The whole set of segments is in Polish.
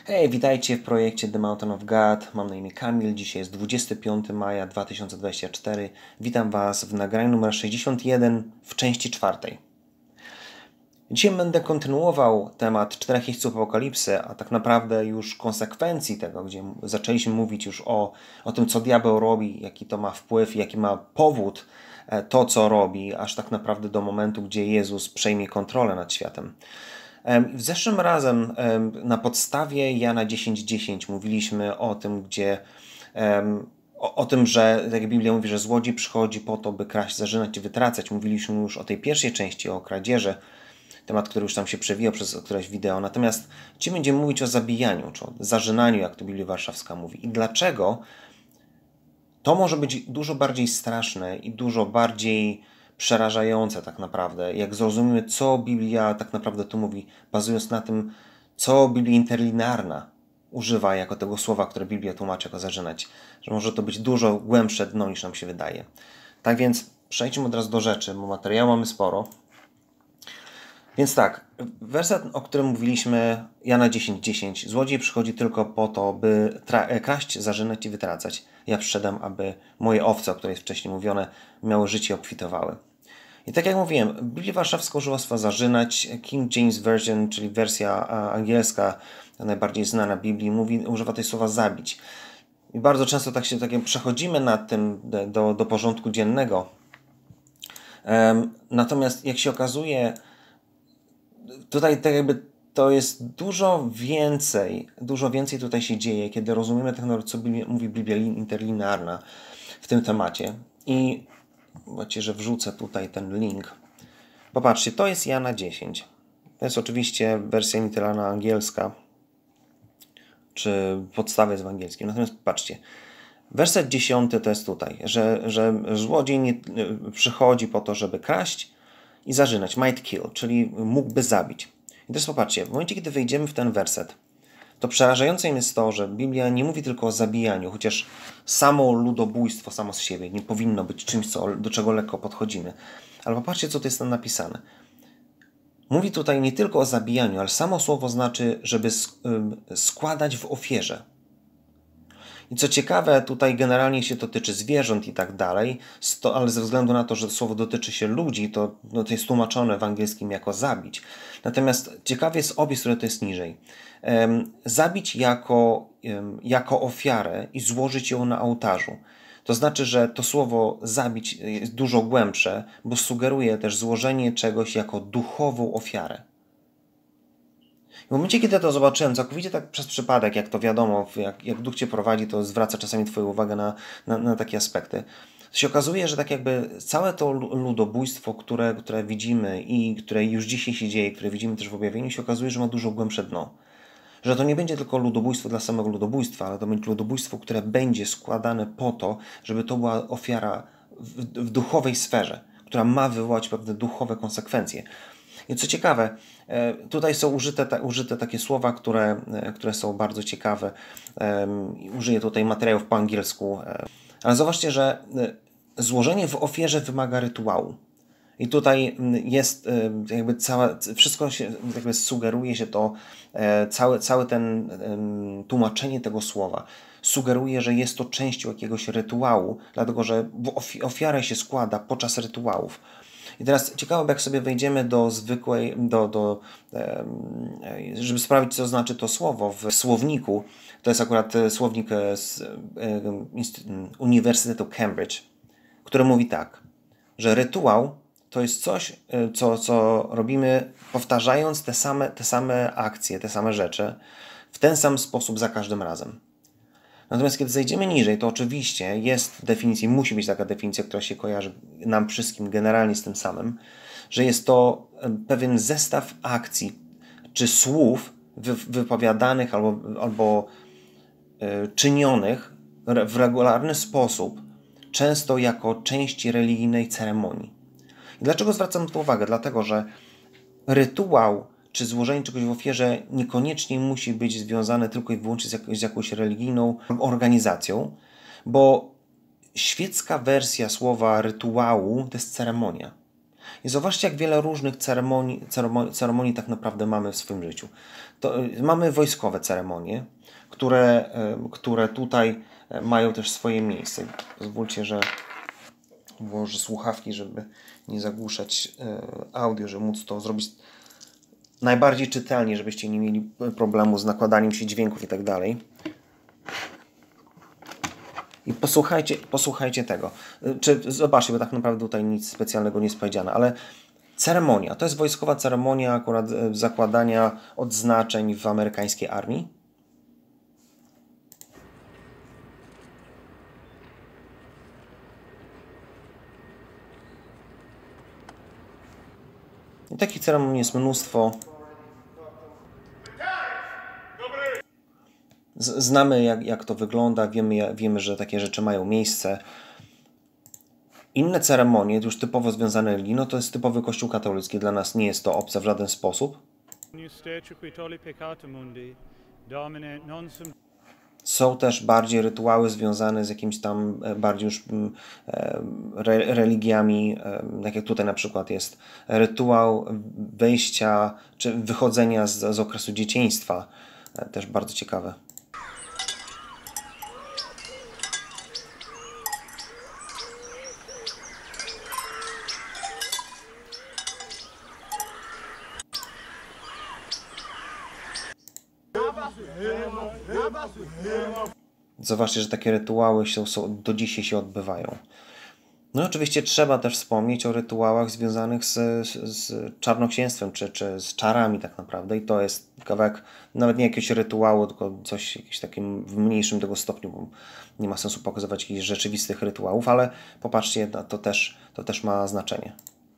Hej, witajcie w projekcie The Mountain of God. Mam na imię Kamil. Dzisiaj jest 25 maja 2024. Witam Was w nagraniu numer 61 w części czwartej. Dzisiaj będę kontynuował temat czterech jeźdźców apokalipsy, a tak naprawdę już konsekwencji tego, gdzie zaczęliśmy mówić już o tym, co diabeł robi, jaki to ma wpływ, jaki ma powód to, co robi, aż tak naprawdę do momentu, gdzie Jezus przejmie kontrolę nad światem. W zeszłym razem na podstawie Jana 10:10 mówiliśmy o tym, o tym, że tak jak Biblia mówi, że złodziej przychodzi po to, by kraść, zarzynać i wytracać. Mówiliśmy już o tej pierwszej części, o kradzieży, temat, który już tam się przewijał przez któreś wideo. Natomiast dzisiaj będziemy mówić o zabijaniu, czy o zarzynaniu, jak to Biblia Warszawska mówi. I dlaczego to może być dużo bardziej straszne i dużo bardziej przerażające tak naprawdę, jak zrozumiemy, co Biblia tak naprawdę tu mówi, bazując na tym, co Biblia interlinearna używa jako tego słowa, które Biblia tłumaczy jako zarzynać, że może to być dużo głębsze dno, niż nam się wydaje. Tak więc przejdźmy od razu do rzeczy, bo materiału mamy sporo. Więc tak, werset, o którym mówiliśmy, Jana 10:10. Złodziej przychodzi tylko po to, by kraść, zarzynać i wytracać. Ja przyszedłem, aby moje owce, o której jest wcześniej mówione, miały życie i obfitowały. I tak jak mówiłem, Biblia Warszawska używa słowa zarzynać. King James Version, czyli wersja angielska, najbardziej znana Biblii, używa tej słowa zabić. I bardzo często tak przechodzimy nad tym do porządku dziennego. Natomiast jak się okazuje, tutaj tak jakby to jest dużo więcej tutaj się dzieje, kiedy rozumiemy tak, co mówi Biblia interlinearna w tym temacie. I zobaczcie, że wrzucę tutaj ten link. Popatrzcie, to jest Jana 10. To jest oczywiście wersja interlinearna angielska, czy podstawa jest w angielskim. Natomiast patrzcie, werset 10 to jest tutaj, że złodziej nie przychodzi po to, żeby kraść i zarzynać, might kill, czyli mógłby zabić. I teraz popatrzcie, w momencie, kiedy wejdziemy w ten werset, to przerażające jest to, że Biblia nie mówi tylko o zabijaniu, chociaż samo ludobójstwo samo z siebie nie powinno być czymś, do czego lekko podchodzimy. Ale popatrzcie, co tu jest tam napisane. Mówi tutaj nie tylko o zabijaniu, ale samo słowo znaczy, żeby składać w ofierze. I co ciekawe, tutaj generalnie się to tyczy zwierząt i tak dalej, ale ze względu na to, że słowo dotyczy się ludzi, to jest tłumaczone w angielskim jako zabić. Natomiast ciekawy jest opis, który to jest niżej. Zabić jako ofiarę i złożyć ją na ołtarzu. To znaczy, że to słowo zabić jest dużo głębsze, bo sugeruje też złożenie czegoś jako duchową ofiarę. W momencie, kiedy to zobaczyłem, całkowicie tak przez przypadek, jak to wiadomo, jak Duch Cię prowadzi, to zwraca czasami Twoją uwagę na takie aspekty. To się okazuje, że tak jakby całe to ludobójstwo, które widzimy i które już dzisiaj się dzieje, które widzimy też w objawieniu, się okazuje, że ma dużo głębsze dno. Że to nie będzie tylko ludobójstwo dla samego ludobójstwa, ale to będzie ludobójstwo, które będzie składane po to, żeby to była ofiara w duchowej sferze, która ma wywołać pewne duchowe konsekwencje. I co ciekawe, tutaj są użyte takie słowa, które są bardzo ciekawe. Użyję tutaj materiałów po angielsku. Ale zobaczcie, że złożenie w ofierze wymaga rytuału. I tutaj jest jakby wszystko się jakby sugeruje się to, całe ten tłumaczenie tego słowa sugeruje, że jest to częścią jakiegoś rytuału, dlatego że ofiarę się składa podczas rytuałów. I teraz ciekawe, jak sobie wejdziemy do zwykłej, żeby sprawdzić, co znaczy to słowo w słowniku. To jest akurat słownik z Uniwersytetu Cambridge, który mówi tak, że rytuał to jest coś, co robimy powtarzając te same akcje, te same rzeczy w ten sam sposób za każdym razem. Natomiast kiedy zejdziemy niżej, to oczywiście jest definicja, musi być taka definicja, która się kojarzy nam wszystkim generalnie z tym samym, że jest to pewien zestaw akcji czy słów wypowiadanych albo czynionych w regularny sposób, często jako część religijnej ceremonii. I dlaczego zwracam tu uwagę? Dlatego, że rytuał czy złożenie czegoś w ofierze niekoniecznie musi być związane tylko i wyłącznie z jakąś religijną organizacją, bo świecka wersja słowa rytuału to jest ceremonia. I zobaczcie, jak wiele różnych ceremonii tak naprawdę mamy w swoim życiu. Mamy wojskowe ceremonie, które tutaj mają też swoje miejsce. Pozwólcie, że włożę słuchawki, żeby nie zagłuszać audio, żeby móc to zrobić najbardziej czytelnie, żebyście nie mieli problemu z nakładaniem się dźwięków i tak dalej. I posłuchajcie tego. Zobaczcie, bo tak naprawdę tutaj nic specjalnego nie jest powiedziane, ale ceremonia. To jest wojskowa ceremonia akurat zakładania odznaczeń w amerykańskiej armii. I takich ceremonii jest mnóstwo. Znamy, jak to wygląda, wiemy, że takie rzeczy mają miejsce. Inne ceremonie, już typowo związane z religią, to jest typowy kościół katolicki. Dla nas nie jest to obce w żaden sposób. Są też bardziej rytuały związane z jakimiś tam bardziej już religiami, tak jak tutaj na przykład jest rytuał wejścia czy wychodzenia z okresu dzieciństwa. Też bardzo ciekawe. Zobaczcie, że takie rytuały do dzisiaj się odbywają. No i oczywiście trzeba też wspomnieć o rytuałach związanych z czarnoksięstwem, czy z czarami tak naprawdę. I to jest kawałek nawet nie jakiegoś rytuału, tylko coś jakimś takim w mniejszym tego stopniu, bo nie ma sensu pokazywać jakichś rzeczywistych rytuałów, ale popatrzcie, to też ma znaczenie.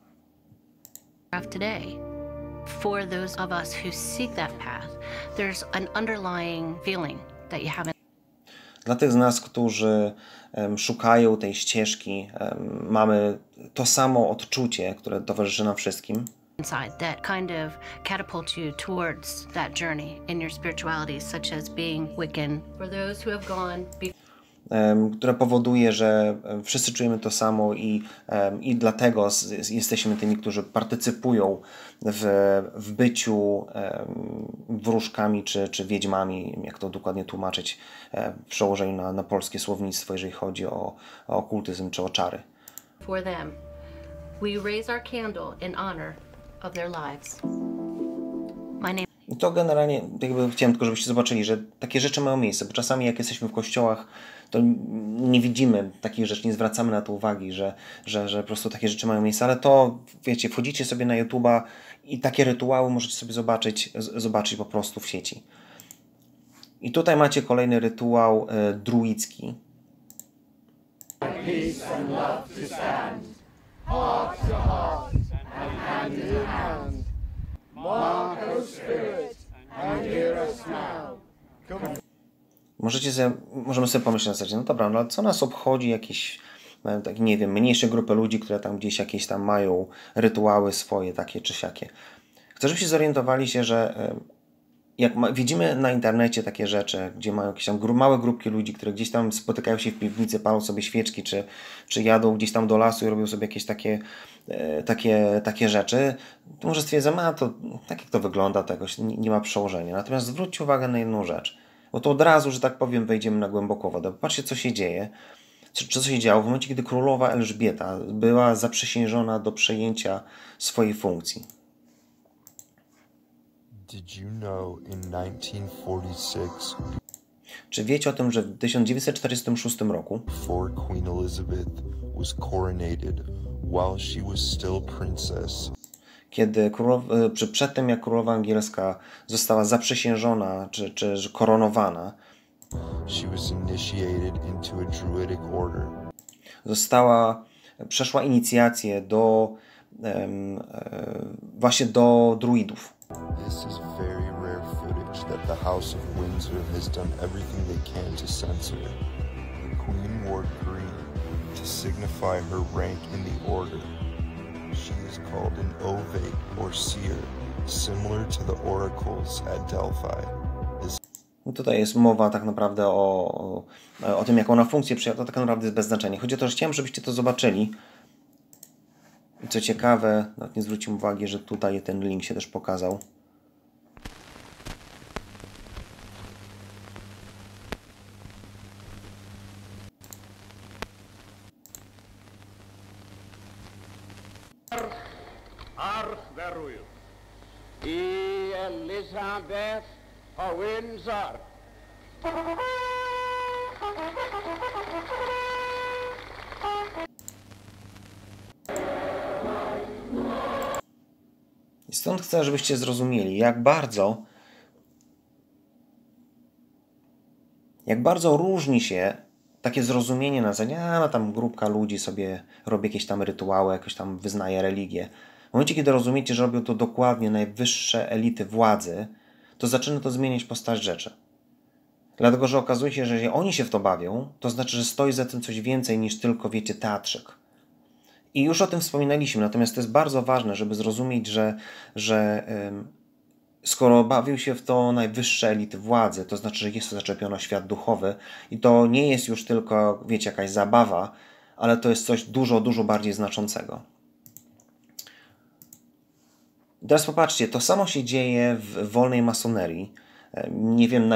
Today, for those of us who seek that path, there's an underlying feeling that you haven't. Dla tych z nas, którzy szukają tej ścieżki, mamy to samo odczucie, które towarzyszy nam wszystkim. Inside that kind of catapults you towards that journey in your spirituality, such as being Wiccan. For those who have gone które powoduje, że wszyscy czujemy to samo i dlatego jesteśmy tymi, którzy partycypują w byciu wróżkami czy wiedźmami, jak to dokładnie tłumaczyć w przełożeniu na polskie słownictwo, jeżeli chodzi o okultyzm czy o czary. For them, we raise our candle in honor of their lives. My name. I to generalnie, jakby chciałem tylko, żebyście zobaczyli, że takie rzeczy mają miejsce, bo czasami jak jesteśmy w kościołach, to nie widzimy takich rzeczy, nie zwracamy na to uwagi, że po prostu takie rzeczy mają miejsce, ale to, wiecie, wchodzicie sobie na YouTube'a i takie rytuały możecie sobie zobaczyć po prostu w sieci. I tutaj macie kolejny rytuał druicki. Peace and love to stand, heart to heart and hand in hand. Mark our spirit and hear us now. Możemy sobie pomyśleć na zasadzie, no dobra, no ale co nas obchodzi jakieś, tak, nie wiem, mniejsze grupy ludzi, które tam gdzieś jakieś tam mają rytuały swoje, takie czy siakie. Chcę, żebyście zorientowali się, że jak widzimy na internecie takie rzeczy, gdzie mają jakieś tam małe grupki ludzi, które gdzieś tam spotykają się w piwnicy, palą sobie świeczki, czy jadą gdzieś tam do lasu i robią sobie jakieś takie rzeczy, to może stwierdzam, to tak jak to wygląda, to jakoś nie ma przełożenia. Natomiast zwróćcie uwagę na jedną rzecz, bo to od razu, że tak powiem, wejdziemy na głęboką wodę. Patrzcie, co się dzieje, co się działo w momencie, kiedy królowa Elżbieta była zaprzysiężona do przejęcia swojej funkcji. Did you know in 1946, czy wiecie o tym, że w 1946 roku before Queen Elizabeth was coronated, while she was still princess, kiedy przed tym jak królowa angielska została zaprzysiężona czy koronowana, she was initiated into a druidic order. przeszła inicjację właśnie do druidów. This is very rare footage that the House of Windsor has done everything they can to censor. The Queen wore green to signify her rank in the order. She is called an ovate or seer, similar to the oracles at Delphi. Tutaj jest mowa tak naprawdę o tym, jaką ona funkcję przyjęła, to tak naprawdę jest bez znaczenia. Chodzi o to, że chciałem, żebyście to zobaczyli. I co ciekawe, nawet nie zwróciłem uwagi, że tutaj ten link się też pokazał. Arthveruil i Elizabeth o Windsor. I stąd chcę, żebyście zrozumieli, jak bardzo różni się takie zrozumienie na zasadzie, no tam grupka ludzi sobie robi jakieś tam rytuały, jakoś tam wyznaje religię. W momencie, kiedy rozumiecie, że robią to dokładnie najwyższe elity władzy, to zaczyna to zmieniać postać rzeczy. Dlatego, że okazuje się, że jeżeli oni się w to bawią, to znaczy, że stoi za tym coś więcej niż tylko, wiecie, teatrzyk. I już o tym wspominaliśmy, natomiast to jest bardzo ważne, żeby zrozumieć, że skoro bawią się w to najwyższe elity władzy, to znaczy, że jest to zaczepione o świat duchowy i to nie jest już tylko, wiecie, jakaś zabawa, ale to jest coś dużo, dużo bardziej znaczącego. Teraz popatrzcie, to samo się dzieje w wolnej masonerii. Nie wiem,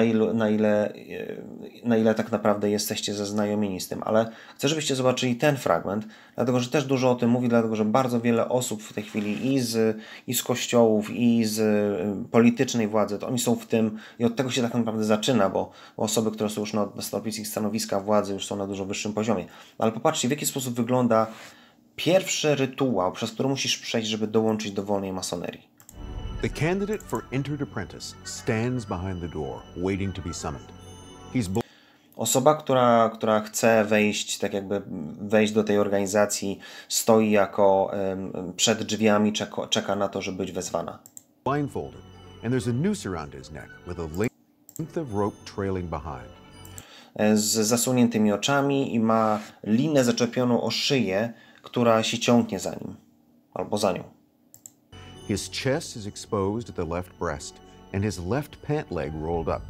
na ile tak naprawdę jesteście zaznajomieni z tym, ale chcę, żebyście zobaczyli ten fragment, dlatego, że też dużo o tym mówi, dlatego, że bardzo wiele osób w tej chwili i z kościołów, i z politycznej władzy, to oni są w tym i od tego się tak naprawdę zaczyna, bo osoby, które są już na stanowiskach stanowiska władzy, już są na dużo wyższym poziomie. Ale popatrzcie, w jaki sposób wygląda pierwszy rytuał, przez który musisz przejść, żeby dołączyć do wolnej masonerii. The candidate for entered apprentice stands behind the door, waiting to be summoned. Osoba, która chce wejść, tak jakby wejść do tej organizacji, stoi jako przed drzwiami, czeka na to, żeby być wezwana. Blindfolded, and there's a noose around his neck with a length of rope trailing behind. Z zasuniętymi oczami i ma linę zaczepioną o szyję, która się ciągnie za nim, albo za nią. His chest is exposed at the left breast, and his left pant leg rolled up.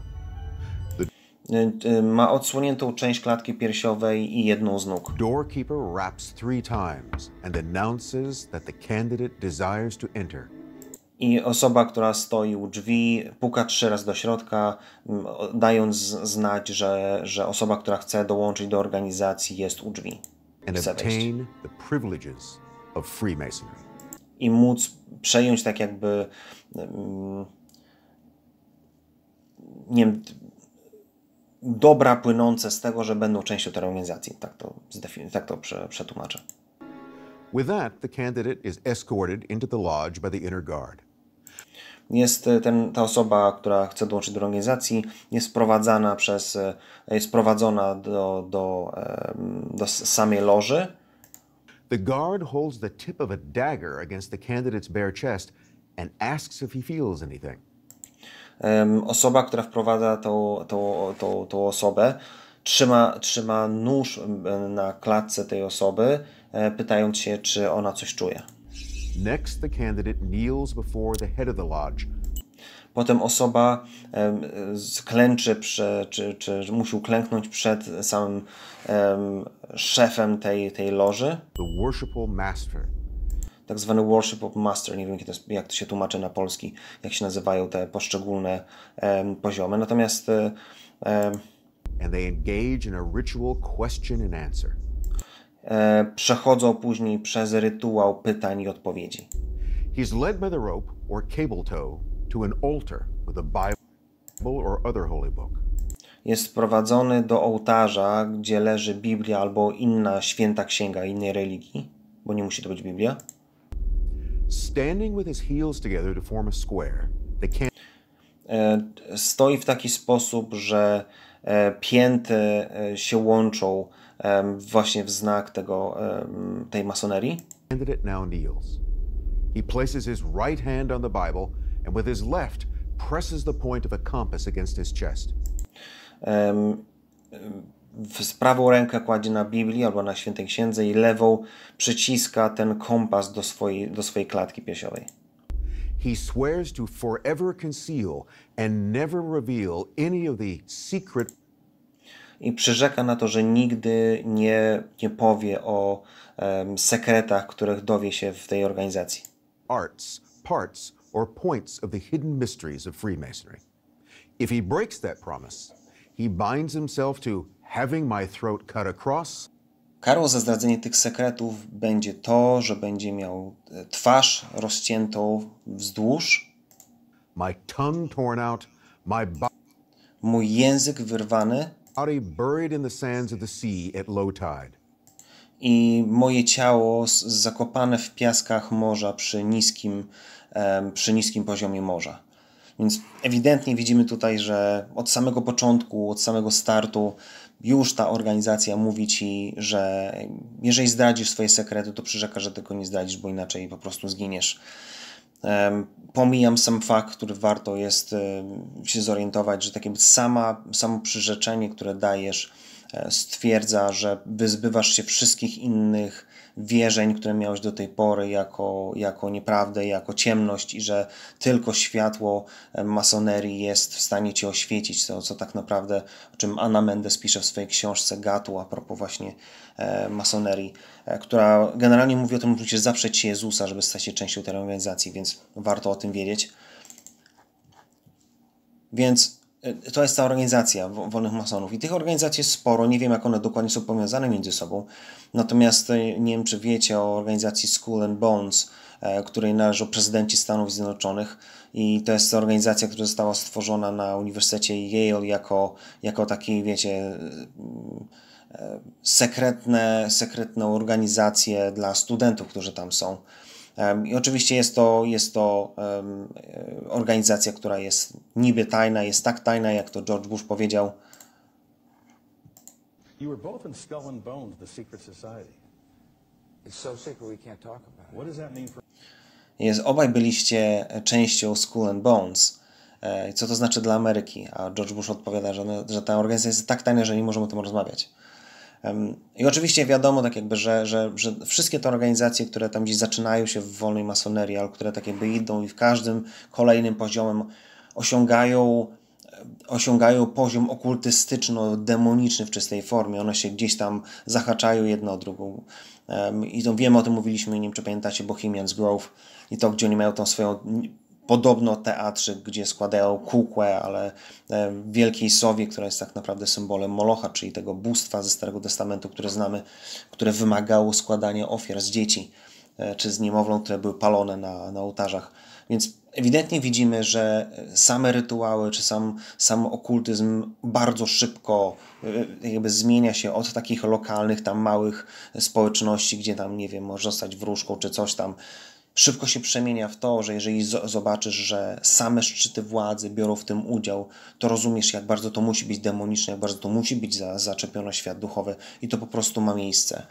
Ma odsłoniętą część klatki piersiowej i jedną z nóg. Doorkeeper raps 3 times and announces that the candidate desires to enter. I osoba, która stoi u drzwi, puka 3 razy do środka, dając znać, że osoba, która chce dołączyć do organizacji, jest u drzwi. And obtain the privileges of Freemasonry. I móc przejąć tak jakby, nie wiem, dobra płynące z tego, że będą częścią tej organizacji. Tak to przetłumaczę. With that, the candidate is escorted into the lodge by the inner guard. Ta osoba, która chce dołączyć do organizacji, jest prowadzona do samej loży. The guard holds the tip of a dagger against the candidate's bare chest and asks if he feels anything. Osoba, która wprowadza tą osobę, trzyma nóż na klatce tej osoby, pytając się, czy ona coś czuje. Next, the candidate kneels before the head of the lodge. Potem osoba klęczy, czy musi uklęknąć przed samym szefem tej loży. The worshipful master. Tak zwany worshipful master, nie wiem jak to się tłumaczy na polski, jak się nazywają te poszczególne poziomy. Natomiast and they engage in a ritual question and answer. Przechodzą później przez rytuał pytań i odpowiedzi. He's led by the rope or cable tow to an altar with a Bible or other holy book. Jest prowadzony do ołtarza, gdzie leży Biblia albo inna święta księga innej religii, bo nie musi to być Biblia. Standing with his heels together to form a square, stoi w taki sposób, że pięty się łączą właśnie w znak tej masonerii. The candidate now kneels. He places his right hand on the Bible and with his left presses the point of a compass against his chest. Prawą rękę kładzie na Biblii albo na Świętej Księdze i lewą przyciska ten kompas do swojej klatki piersiowej. He swears to forever conceal and never reveal any of the secret. i przyrzeka na to, że nigdy nie powie o sekretach, których dowie się w tej organizacji. Arts, parts, or points of the hidden mysteries of Freemasonry. If he breaks that promise, he binds himself to having my throat cut across. Karą za zdradzenie tych sekretów będzie to, że będzie miał twarz rozciętą wzdłuż, My tongue torn out, my mój język wyrwany body buried in the sands of the sea at low tide. i moje ciało zakopane w piaskach morza przy niskim poziomie morza. Więc ewidentnie widzimy tutaj, że od samego początku, od samego startu już ta organizacja mówi ci, że jeżeli zdradzisz swoje sekrety, to przyrzeka, że tego nie zdradzisz, bo inaczej po prostu zginiesz. Pomijam sam fakt, który warto jest się zorientować, że takie samo przyrzeczenie, które dajesz, stwierdza, że wyzbywasz się wszystkich innych wierzeń, które miałeś do tej pory jako nieprawdę, jako ciemność i że tylko światło masonerii jest w stanie cię oświecić, co tak naprawdę, o czym Anna Mendes pisze w swojej książce Gatu a propos właśnie masonerii, która generalnie mówi o tym, że musisz zaprzeć się Jezusa, żeby stać się częścią tej organizacji, więc warto o tym wiedzieć. Więc to jest ta organizacja wolnych masonów. I tych organizacji jest sporo. Nie wiem, jak one dokładnie są powiązane między sobą. Natomiast nie wiem, czy wiecie o organizacji Skull and Bones, której należą prezydenci Stanów Zjednoczonych. I to jest organizacja, która została stworzona na Uniwersytecie Yale jako taki, wiecie, sekretne organizacje dla studentów, którzy tam są. I oczywiście jest to organizacja, która jest niby tajna, jest tak tajna, jak to George Bush powiedział. You were both in Skull and Bones, the secret society. It's so secret we can't talk about it. What does that mean for... Obaj byliście częścią Skull and Bones. Co to znaczy dla Ameryki? A George Bush odpowiada, że ta organizacja jest tak tajna, że nie możemy o tym rozmawiać. I oczywiście wiadomo, tak jakby, że wszystkie te organizacje, które tam gdzieś zaczynają się w wolnej masonerii, ale które tak jakby idą i w każdym kolejnym poziomem osiągają poziom okultystyczno-demoniczny w czystej formie. One się gdzieś tam zahaczają jedna o drugą. I to wiemy, o tym mówiliśmy, nie wiem, czy pamiętacie Bohemian's Grove i to, gdzie oni mają tą swoją podobno teatrzyk, gdzie składają kukłę, ale w Wielkiej Sowie, która jest tak naprawdę symbolem Molocha, czyli tego bóstwa ze Starego Testamentu, które znamy, które wymagało składania ofiar z dzieci czy z niemowląt, które były palone na ołtarzach. Więc ewidentnie widzimy, że same rytuały czy sam okultyzm bardzo szybko jakby zmienia się od takich lokalnych, tam małych społeczności, gdzie tam, nie wiem, może zostać wróżką czy coś tam. Szybko się przemienia w to, że jeżeli zobaczysz, że same szczyty władzy biorą w tym udział, to rozumiesz, jak bardzo to musi być demoniczne, jak bardzo to musi być zaczepione o świat duchowy i to po prostu ma miejsce.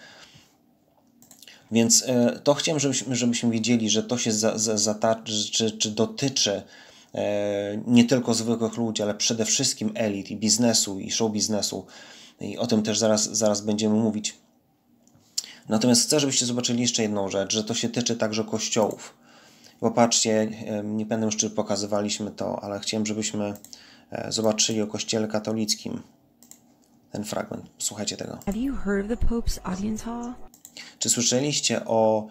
Więc to chciałem, żebyśmy wiedzieli, że to się czy dotyczy nie tylko zwykłych ludzi, ale przede wszystkim elit i biznesu i show biznesu. I o tym też zaraz będziemy mówić. Natomiast chcę, żebyście zobaczyli jeszcze jedną rzecz, że to się tyczy także kościołów. Popatrzcie, nie pamiętam już, czy pokazywaliśmy to, ale chciałem, żebyśmy zobaczyli o kościele katolickim ten fragment. Słuchajcie tego. Have you heard of the Pope's audience hall? Czy słyszeliście o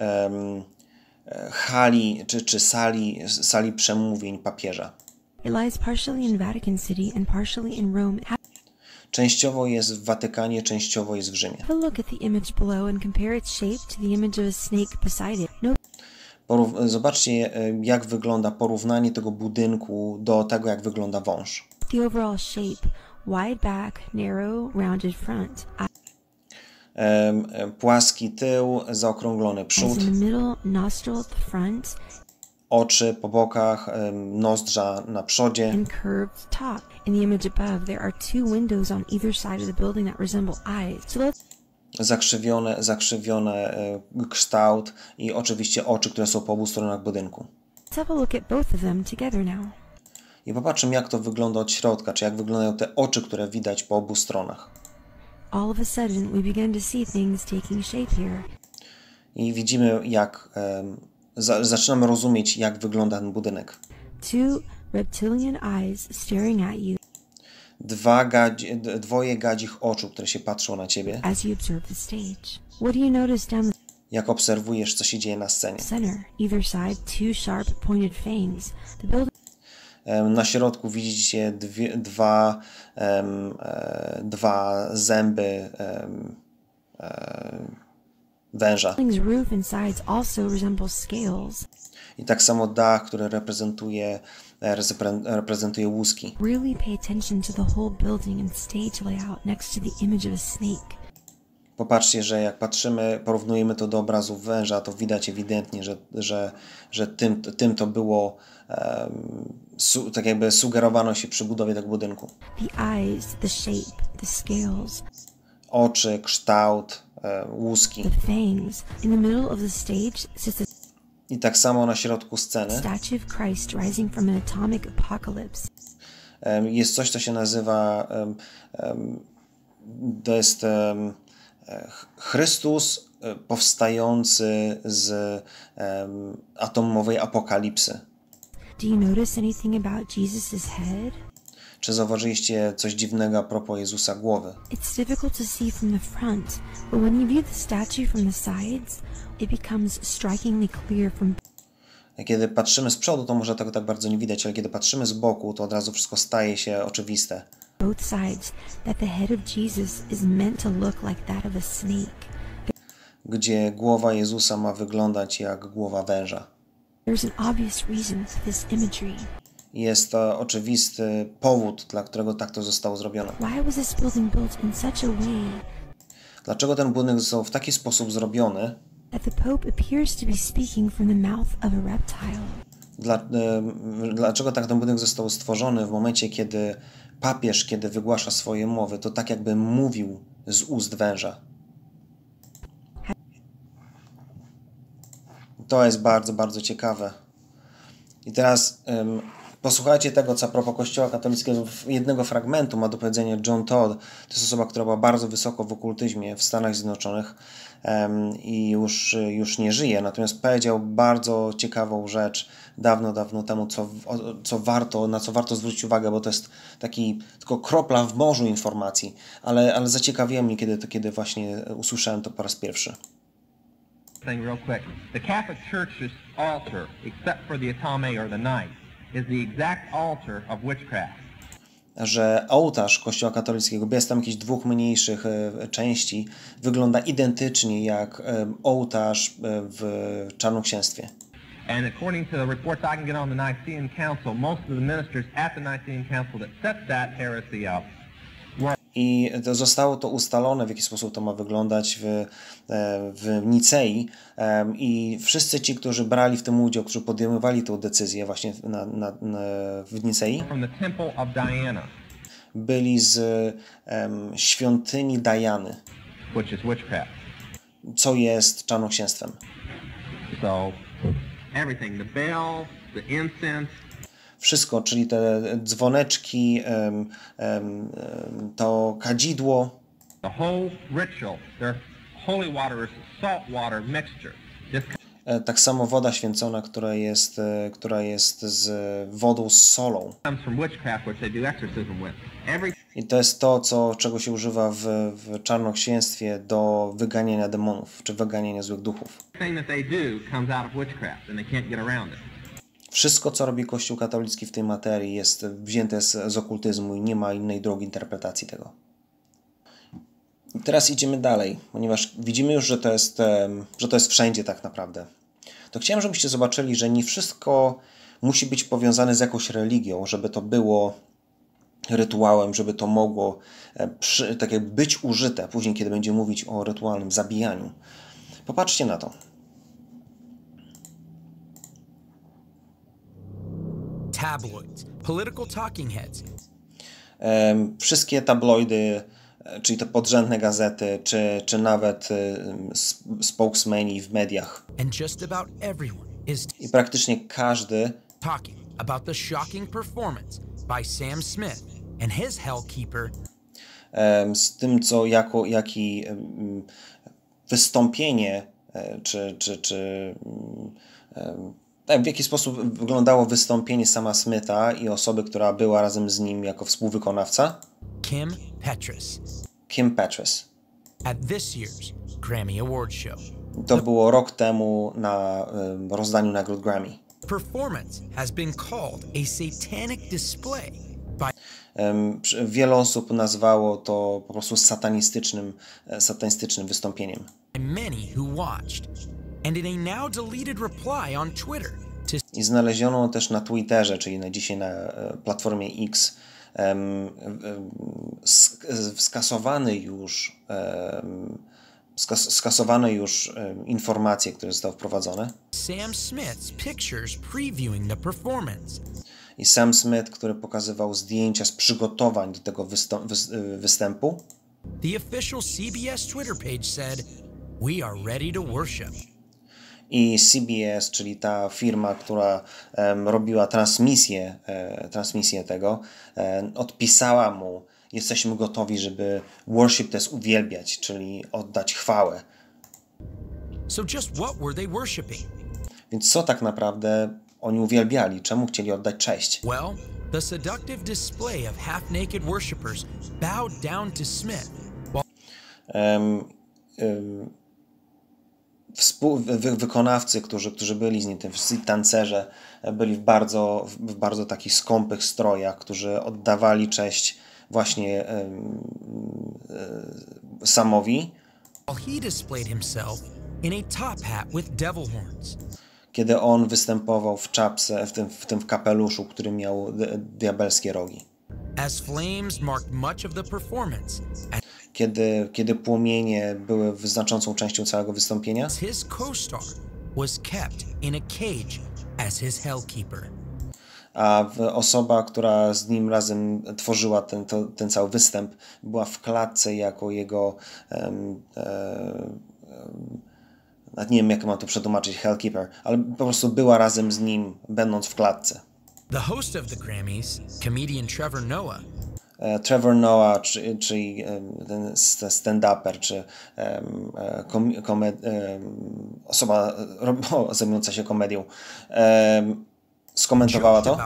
hali czy sali przemówień papieża? It lies partially in Vatican City and partially in Rome. Częściowo jest w Watykanie, częściowo jest w Rzymie. Have a look at the image below and compare its shape to the image of a snake beside it. Zobaczcie, jak wygląda porównanie tego budynku do tego, jak wygląda wąż. The overall shape, wide back, narrow, rounded front. Płaski tył, zaokrąglony przód. In the middle, nostril at the front. Oczy po bokach, nozdrza na przodzie. And curved top. In the image above, there are two windows on either side of the building that resemble eyes. So zakrzywione kształt i oczywiście oczy, które są po obu stronach budynku. Let's have a look at both of them together now. I popatrzmy, jak to wygląda od środka, czy jak wyglądają te oczy, które widać po obu stronach. All of a sudden, we begin to see things taking shape here. I widzimy, jak zaczynamy rozumieć, jak wygląda ten budynek. Two reptilian eyes staring at you. dwoje gadzich oczu, które się patrzą na ciebie. As you observe the stage, what do you notice down the Jak obserwujesz, co się dzieje na scenie. center? Either side, two sharp, pointed fangs. The building Na środku widzicie dwa zęby węża. building's roof and sides also resemble scales. I tak samo dach, który reprezentuje łuski. Really pay attention to the whole building and stage layout next to the image of a snake. Popatrzcie, że jak porównujemy to do obrazu węża, to widać ewidentnie, że tym to było, tak jakby sugerowano się przy budowie tego budynku. The eyes, the shape, the scales, Oczy, kształt, łuski. the fangs. In the middle of the stage sits a I tak samo na środku sceny statue of Christ rising from an atomic apocalypse. jest coś, co się nazywa, to jest Chrystus powstający z atomowej apokalipsy. Do you notice anything about Jesus' head? Czy zauważyliście coś dziwnego a propos Jezusa głowy? It's difficult to see from the front, but when you view the statue from the sides, it becomes strikingly clear from Kiedy patrzymy z przodu, to może tego tak bardzo nie widać, ale kiedy patrzymy z boku, to od razu wszystko staje się oczywiste. both sides that the head of Jesus is meant to look like that of a snake. Gdzie głowa Jezusa ma wyglądać jak głowa węża. There's an obvious reason to this imagery. Jest to oczywisty powód, dla którego tak to zostało zrobione. Why was this building built in such a way Dlaczego ten budynek został w taki sposób zrobiony, that the Pope appears to be speaking from the mouth of a reptile? dlaczego tak ten budynek został stworzony w momencie, kiedy papież, kiedy wygłasza swoje mowy, to tak jakby mówił z ust węża. To jest bardzo, bardzo ciekawe. I teraz posłuchajcie tego, co a propos Kościoła katolickiego. Jednego fragmentu ma do powiedzenia John Todd. To jest osoba, która była bardzo wysoko w okultyzmie w Stanach Zjednoczonych i już nie żyje. Natomiast powiedział bardzo ciekawą rzecz dawno temu, na co warto zwrócić uwagę, bo to jest tylko kropla w morzu informacji, ale zaciekawiło mnie, kiedy właśnie usłyszałem to po raz pierwszy. Real quick. The Catholic Church's altar, except for the atame or the knife, is the exact altar of witchcraft. Że ołtarz Kościoła katolickiego, bez tam jakichś dwóch mniejszych części, wygląda identycznie jak ołtarz w czarnoksięstwie. And according to the reports I can get on the Nicene Council, most of the ministers at the Nicene Council that set that heresy up were... I zostało to ustalone, w jaki sposób to ma wyglądać w Nicei i wszyscy ci, którzy brali w tym udział, którzy podejmowali tę decyzję właśnie w Nicei, byli z świątyni Diany, co jest czarnoksięstwem. So, everything, the bell, the incense, wszystko, czyli te dzwoneczki, to kadzidło. The whole ritual, their holy water is salt water mixture. Tak samo woda święcona, która jest z wodą z solą. I to jest to, czego się używa w czarnoksięstwie do wyganiania demonów, czy wyganiania złych duchów. Wszystko, co robi Kościół katolicki w tej materii, jest wzięte z okultyzmu i nie ma innej drogi interpretacji tego. I teraz idziemy dalej, ponieważ widzimy już, że to jest wszędzie tak naprawdę. To chciałem, żebyście zobaczyli, że nie wszystko musi być powiązane z jakąś religią, żeby to było rytuałem, żeby to mogło tak jakby być użyte później, kiedy będziemy mówić o rytualnym zabijaniu. Popatrzcie na to. Tabloids, political talking heads. Wszystkie tabloidy, czyli te podrzędne gazety, czy nawet spokesmeni w mediach. And just about everyone is I praktycznie każdy talking about the shocking performance by Sam Smith and his Hellkeeper. Z tym, jaki wystąpienie, w jaki sposób wyglądało wystąpienie Sama Smitha i osoby, która była razem z nim jako współwykonawca. Kim Petras. Kim Petras. At this year's Grammy Awards show. To było rok temu na rozdaniu nagród Grammy. Performance has been called a satanic display by Wiele osób nazwało to po prostu satanistycznym wystąpieniem. many who watched, and in a now deleted reply on Twitter to I znaleziono też na Twitterze, czyli dzisiaj na platformie X, skasowane już informacje, które zostały wprowadzone. Sam Smith's pictures previewing the performance. I Sam Smith, który pokazywał zdjęcia z przygotowań do tego występu. The official CBS Twitter page said, "We are ready to worship." I CBS, czyli ta firma, która robiła transmisję tego, odpisała mu: jesteśmy gotowi, żeby worship to jest uwielbiać, czyli oddać chwałę. So just what were they worshiping? Więc co tak naprawdę oni uwielbiali? Czemu chcieli oddać cześć? Well, the seductive display of half-naked worshippers bowed down to Smith. Wykonawcy, którzy byli z nim, tancerze, byli w bardzo takich skąpych strojach, którzy oddawali cześć właśnie Samowi. He displayed himself in a top hat with devil horns. Kiedy on występował w czapce, w tym kapeluszu, który miał diabelskie rogi. As flames marked much of the performance. Kiedy płomienie były znaczącą częścią całego wystąpienia. His co-star was kept in a cage as his hellkeeper. A osoba, która z nim razem tworzyła ten cały występ, była w klatce jako jego nie wiem, jak mam to przetłumaczyć, hellkeeper, ale po prostu była razem z nim, będąc w klatce. The host of the Grammys, comedian Trevor Noah, czyli ten stand-uper, czy osoba zajmująca się komedią, skomentowała to,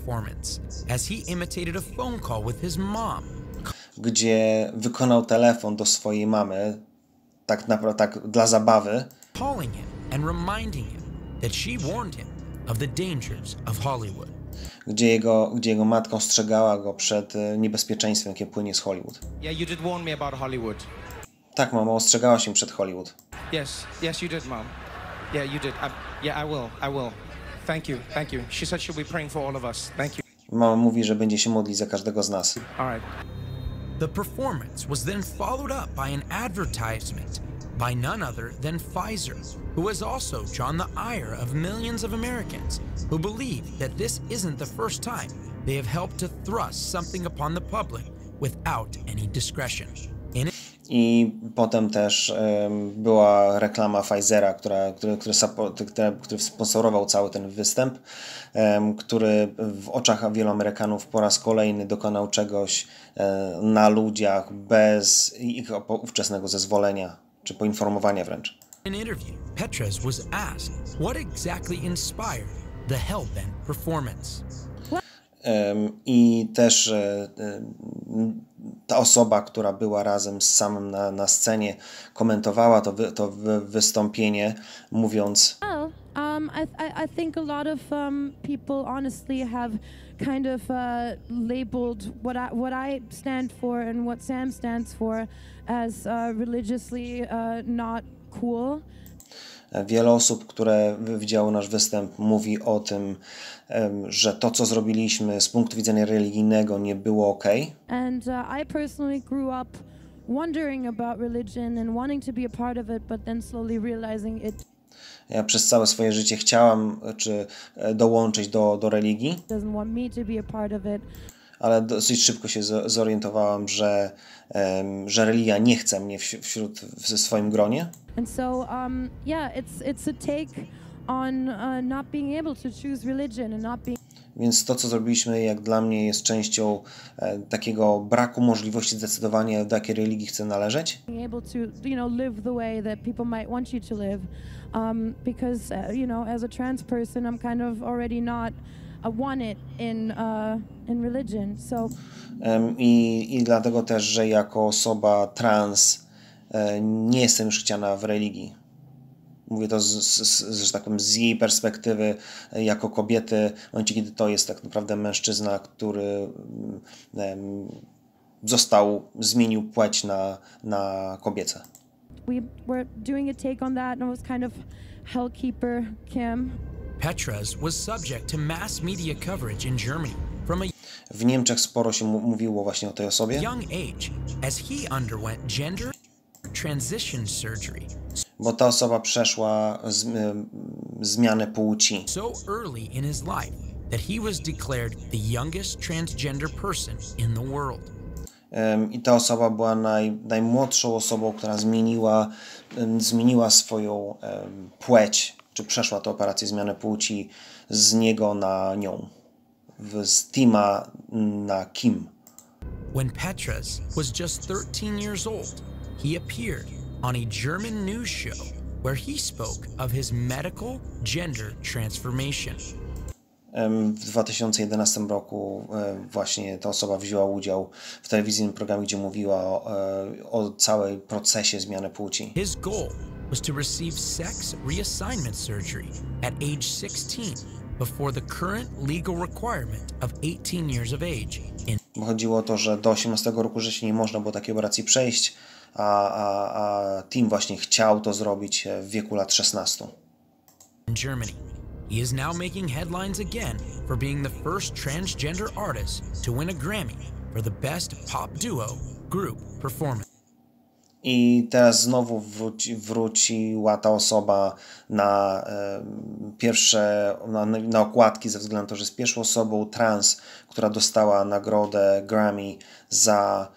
gdzie wykonał telefon do swojej mamy, tak naprawdę tak dla zabawy, calling him and reminding him that she warned him of the dangers of Hollywood. Gdzie jego matka ostrzegała go przed niebezpieczeństwem, jakie płynie z Hollywood. Yeah, you did warn me about Hollywood. Tak, mamo, ostrzegała się przed Hollywood. Yes, you did, mom. Yeah, you did. I will. Thank you. She said she'll be praying for all of us. Thank you. Mama mówi, że będzie się modlić za każdego z nas. All right. The performance was then followed up by an advertisement by none other than Pfizer, who has also drawn the ire of millions of Americans who believe that this isn't the first time they have helped to thrust something upon the public without any discretion. I potem też była reklama Pfizera, który sponsorował cały ten występ, który w oczach wielu Amerykanów po raz kolejny dokonał czegoś na ludziach bez ich ówczesnego zezwolenia czy poinformowania wręcz. In an interview, Petras was asked what exactly inspired the Hellbent performance. I też ta osoba, która była razem z samym na scenie, komentowała to wystąpienie, mówiąc: I think a lot of people honestly have kind of labeled what I stand for and what Sam stands for as religiously not cool. Wiele osób, które widziało nasz występ, mówi o tym, że to, co zrobiliśmy z punktu widzenia religijnego, nie było okej. And I personally grew up wondering about religion and wanting to be a part of it, but then slowly realizing it. Ja przez całe swoje życie chciałam dołączyć do religii, Doesn't want me to be a part of it. Ale dosyć szybko się zorientowałem, że religia nie chce mnie w swoim gronie. And so, yeah, it's a take on not being able to choose religion and not being. Więc to, co zrobiliśmy, jak dla mnie, jest częścią takiego braku możliwości zdecydowania, do jakiej religii chcę należeć. Being able to, live the way that people might want you to live, because, as a trans person, I'm kind of already not want it in religion. So. I dlatego też, że jako osoba trans nie jestem już chciana w religii. Mówię to, że tak powiem, z jej perspektywy jako kobiety, w momencie, kiedy to jest tak naprawdę mężczyzna, który zmienił płeć na kobiece. We were doing a take on that, and it was kind of Hellkeeper Kim. Petras was subject to mass media coverage in Germany from a w Niemczech sporo się mówiło właśnie o tej osobie. Young age, as he underwent gender transition surgery. Bo ta osoba przeszła zmianę płci. So early in his life that he was declared the youngest transgender person in the world. I ta osoba była najmłodszą osobą, która zmieniła swoją płeć, czy przeszła tę operację zmiany płci z niego na nią. Z Tima na Kim. When Petras was just 13 years old, he appeared on a German news show where he spoke of his medical gender transformation. W 2011 roku właśnie ta osoba wzięła udział w telewizyjnym programie, gdzie mówiła o całej procesie zmiany płci. His goal was to receive sex reassignment surgery at age 16 before the current legal requirement of 18 years of age. Bo chodziło o to, że do 18 roku życia nie można było takiej operacji przejść, a Tim właśnie chciał to zrobić w wieku lat 16. In Germany, he is now making headlines again for being the first transgender artist to win a Grammy for the best pop duo group performance. I teraz znowu wróciła ta osoba na na okładki ze względu na to, że jest pierwszą osobą trans, która dostała nagrodę Grammy za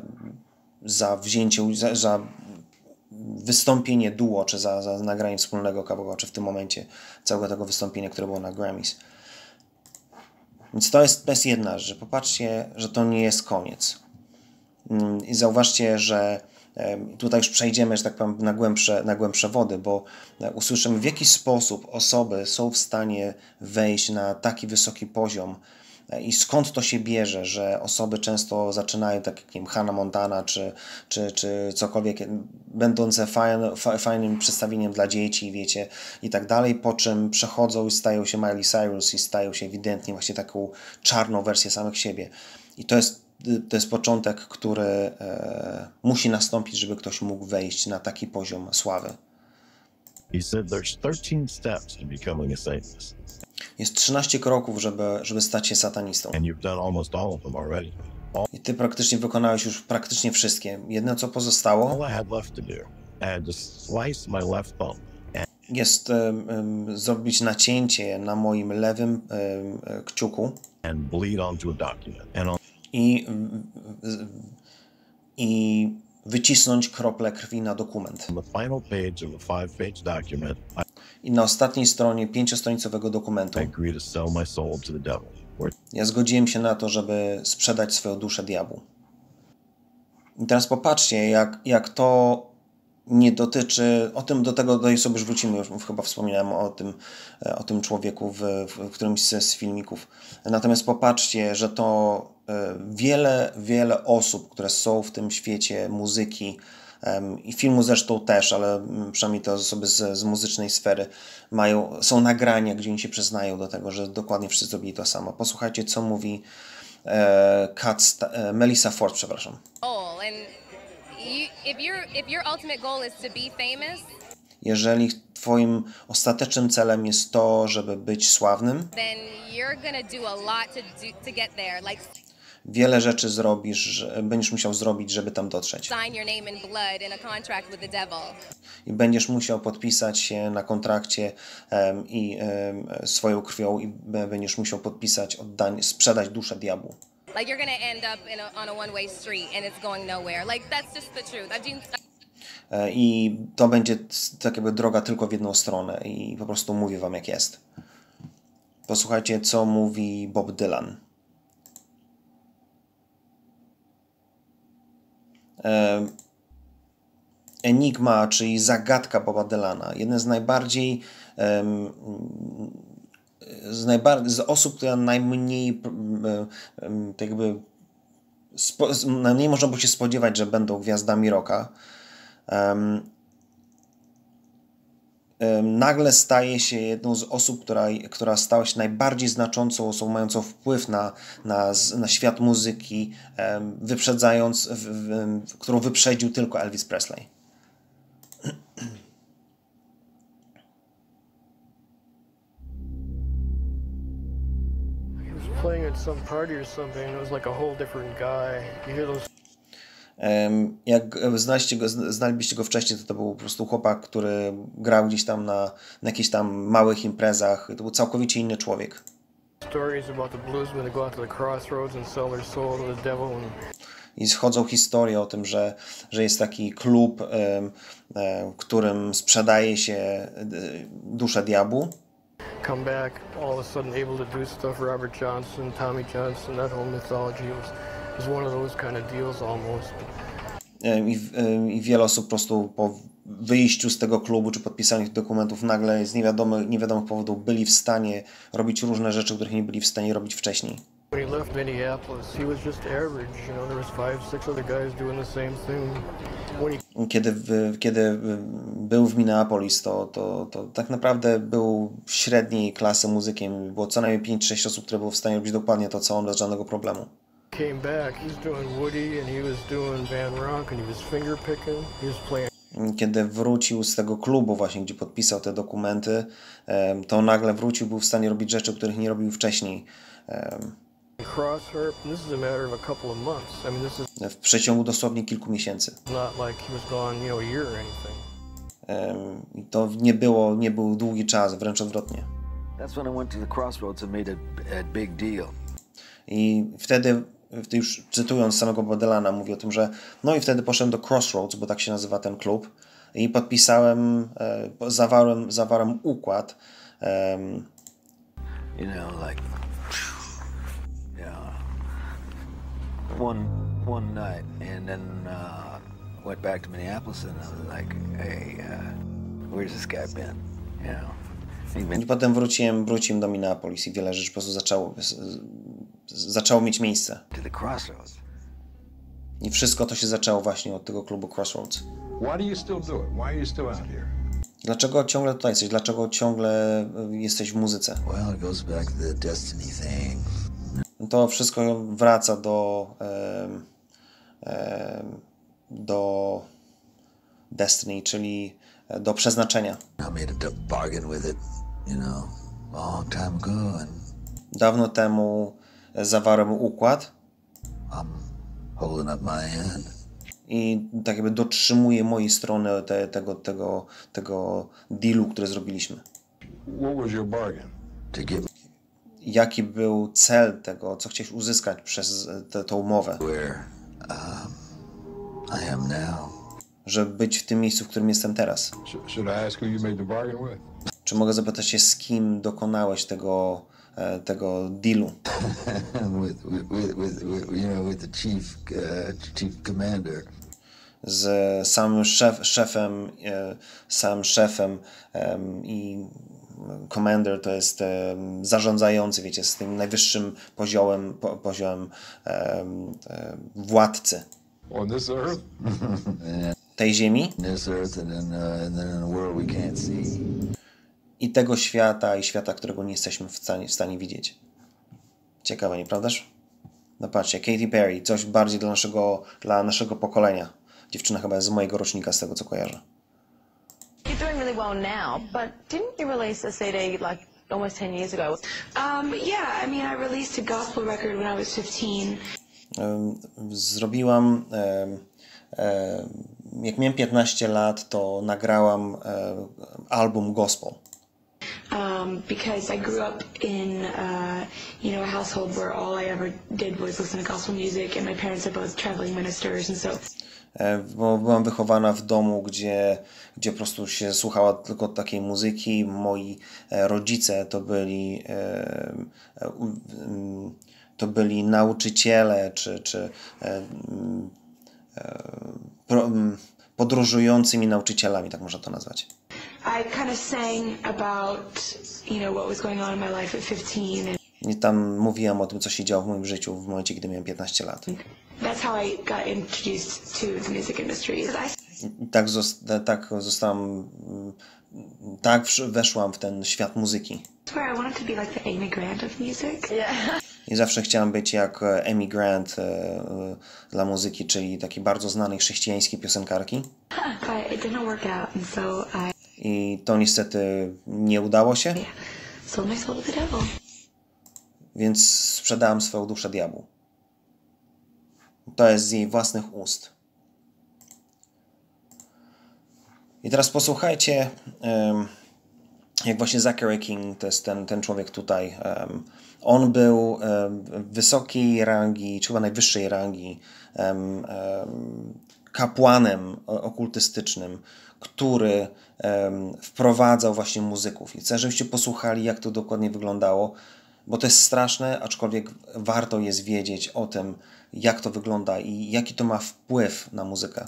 wystąpienie duo, czy za nagranie wspólnego kawałka, czy w tym momencie całego tego wystąpienia, które było na Grammys. Więc to jest jedna rzecz, że popatrzcie, że to nie jest koniec. I zauważcie, że tutaj już przejdziemy, że tak powiem, na głębsze wody, bo usłyszymy, w jaki sposób osoby są w stanie wejść na taki wysoki poziom i skąd to się bierze, że osoby często zaczynają, tak jak nie wiem, Hannah Montana czy cokolwiek, będące fajnym przedstawieniem dla dzieci, wiecie, i tak dalej, po czym przechodzą i stają się Miley Cyrus i stają się ewidentnie właśnie taką czarną wersję samych siebie. I to jest początek, który musi nastąpić, żeby ktoś mógł wejść na taki poziom sławy. He said there's 13 steps to becoming a Satanist. Jest 13 kroków, żeby stać się satanistą. And you've done almost all of them already. I ty praktycznie wykonałeś już praktycznie wszystkie. Jedno, co pozostało, All I had left to do, I had to slice my left thumb. jest zrobić nacięcie na moim lewym kciuku And bleed onto a document. I wycisnąć krople krwi na dokument. On the final page of a 5-page document, I na ostatniej stronie 5-stronicowego dokumentu I agreed to sell my soul to the devil. ja zgodziłem się na to, żeby sprzedać swoją duszę diabłu. I teraz popatrzcie, jak to nie dotyczy, do tej sobie już wrócimy, już chyba wspominałem o tym człowieku w którymś z filmików. Natomiast popatrzcie, że to wiele osób, które są w tym świecie muzyki i filmu zresztą też, ale przynajmniej te osoby z muzycznej sfery są nagrania, gdzie oni się przyznają do tego, że dokładnie wszyscy zrobili to samo. Posłuchajcie, co mówi Melissa Ford, przepraszam. Jeżeli twoim ostatecznym celem jest to, żeby być sławnym, wiele rzeczy będziesz musiał zrobić, żeby tam dotrzeć. I będziesz musiał podpisać się na kontrakcie swoją krwią i będziesz musiał podpisać sprzedać duszę diabłu. Like you're gonna end up on a one-way street and it's going nowhere. Like that's just the truth. I to będzie tak jakby droga tylko w jedną stronę i po prostu mówię wam, jak jest. Posłuchajcie, co mówi Bob Dylan. Enigma, czyli zagadka Boba Dylana. Jeden z najbardziej z osób, która najmniej tak jakby najmniej można było się spodziewać, że będą gwiazdami rocka. Nagle staje się jedną z osób, która stała się najbardziej znaczącą osobą, mającą wpływ na świat muzyki, wyprzedzając, którą wyprzedził tylko Elvis Presley. Jak znalibyście go wcześniej, to był po prostu chłopak, który grał gdzieś tam na jakichś tam małych imprezach. To był całkowicie inny człowiek. I schodzą historie o tym, że jest taki klub, w którym sprzedaje się duszę diabłu. Come back, all of a sudden able to do stuff, Robert Johnson, Tommy Johnson, that whole mythology was one of those kind of deals almost. I wiele osób po prostu po wyjściu z tego klubu czy podpisaniu tych dokumentów nagle z niewiadomych powodów byli w stanie robić różne rzeczy, których nie byli w stanie robić wcześniej. When he left Minneapolis, he was just average, you know, there was 5, 6 other guys doing the same thing. Kiedy był w Minneapolis, to tak naprawdę był średniej klasy muzykiem. Było co najmniej 5-6 osób, które było w stanie robić dokładnie to, co on, bez żadnego problemu. Came back, he's doing Woody and he was doing Van Ronk and he was finger picking, he was playing. Kiedy wrócił z tego klubu właśnie, gdzie podpisał te dokumenty, to nagle wrócił, był w stanie robić rzeczy, których nie robił wcześniej. W przeciągu dosłownie kilku miesięcy. To nie był długi czas, wręcz odwrotnie. I wtedy, już cytując samego Bob-Dylana, mówi o tym, że no i wtedy poszedłem do Crossroads, bo tak się nazywa ten klub, i podpisałem, zawarłem układ. You know, like, one night, and then went back to Minneapolis, and I was like, hey, where's this guy been? You know. I potem wróciłem do Minneapolis i wiele rzeczy po prostu zaczęło mieć miejsce. I wszystko to się zaczęło właśnie od tego klubu Crossroads. Dlaczego ciągle tutaj jesteś? Dlaczego ciągle jesteś w muzyce? Well, it goes back to the destiny thing. To wszystko wraca do destiny, czyli do przeznaczenia. Dawno temu zawarłem układ i tak jakby dotrzymuję mojej strony tego dealu, który zrobiliśmy. Jaki był cel tego, co chciałeś uzyskać przez tę umowę? Żeby być w tym miejscu, w którym jestem teraz. Czy mogę zapytać się, z kim dokonałeś tego dealu? with the chief commander. Z samym szefem i commander to jest zarządzający, wiecie, z tym najwyższym poziomem władcy tej ziemi i tego świata, i świata, którego nie jesteśmy w stanie widzieć. Ciekawe, nieprawdaż? No patrzcie, Katy Perry, coś bardziej dla naszego pokolenia. Dziewczyna chyba jest z mojego rocznika, z tego co kojarzę. You're doing really well now, but didn't you release a CD like almost 10 years ago? Yeah, I mean, I released a gospel record when I was 15. Zrobiłam, jak miałem 15 lat, to nagrałam album gospel. Because I grew up in, a household where all I ever did was listen to gospel music, and my parents are both traveling ministers, and so. Bo byłam wychowana w domu, gdzie po prostu się słuchała tylko takiej muzyki. Moi rodzice to byli nauczyciele, czy podróżującymi nauczycielami, tak można to nazwać. I kind of sang about, you know, what was going on in my life at 15. I tam mówiłem o tym, co się działo w moim życiu w momencie, gdy miałem 15 lat. That's how I got introduced to the music industry. I tak zostałam, tak weszłam w ten świat muzyki. I wanted to be like the Amy Grant of music. Yeah. I zawsze chciałam być jak Amy Grant dla muzyki, czyli takiej bardzo znanej chrześcijańskiej piosenkarki. But it didn't work out, and so I to niestety nie udało się. Sold my soul to the devil. Więc sprzedałam swoją duszę diabłu. To jest z jej własnych ust. I teraz posłuchajcie, jak właśnie Zachary King, to jest ten człowiek tutaj, on był wysokiej rangi, czy chyba najwyższej rangi, kapłanem okultystycznym, który wprowadzał właśnie muzyków. I chcę, żebyście posłuchali, jak to dokładnie wyglądało, bo to jest straszne, aczkolwiek warto jest wiedzieć o tym, jak to wygląda i jaki to ma wpływ na muzykę.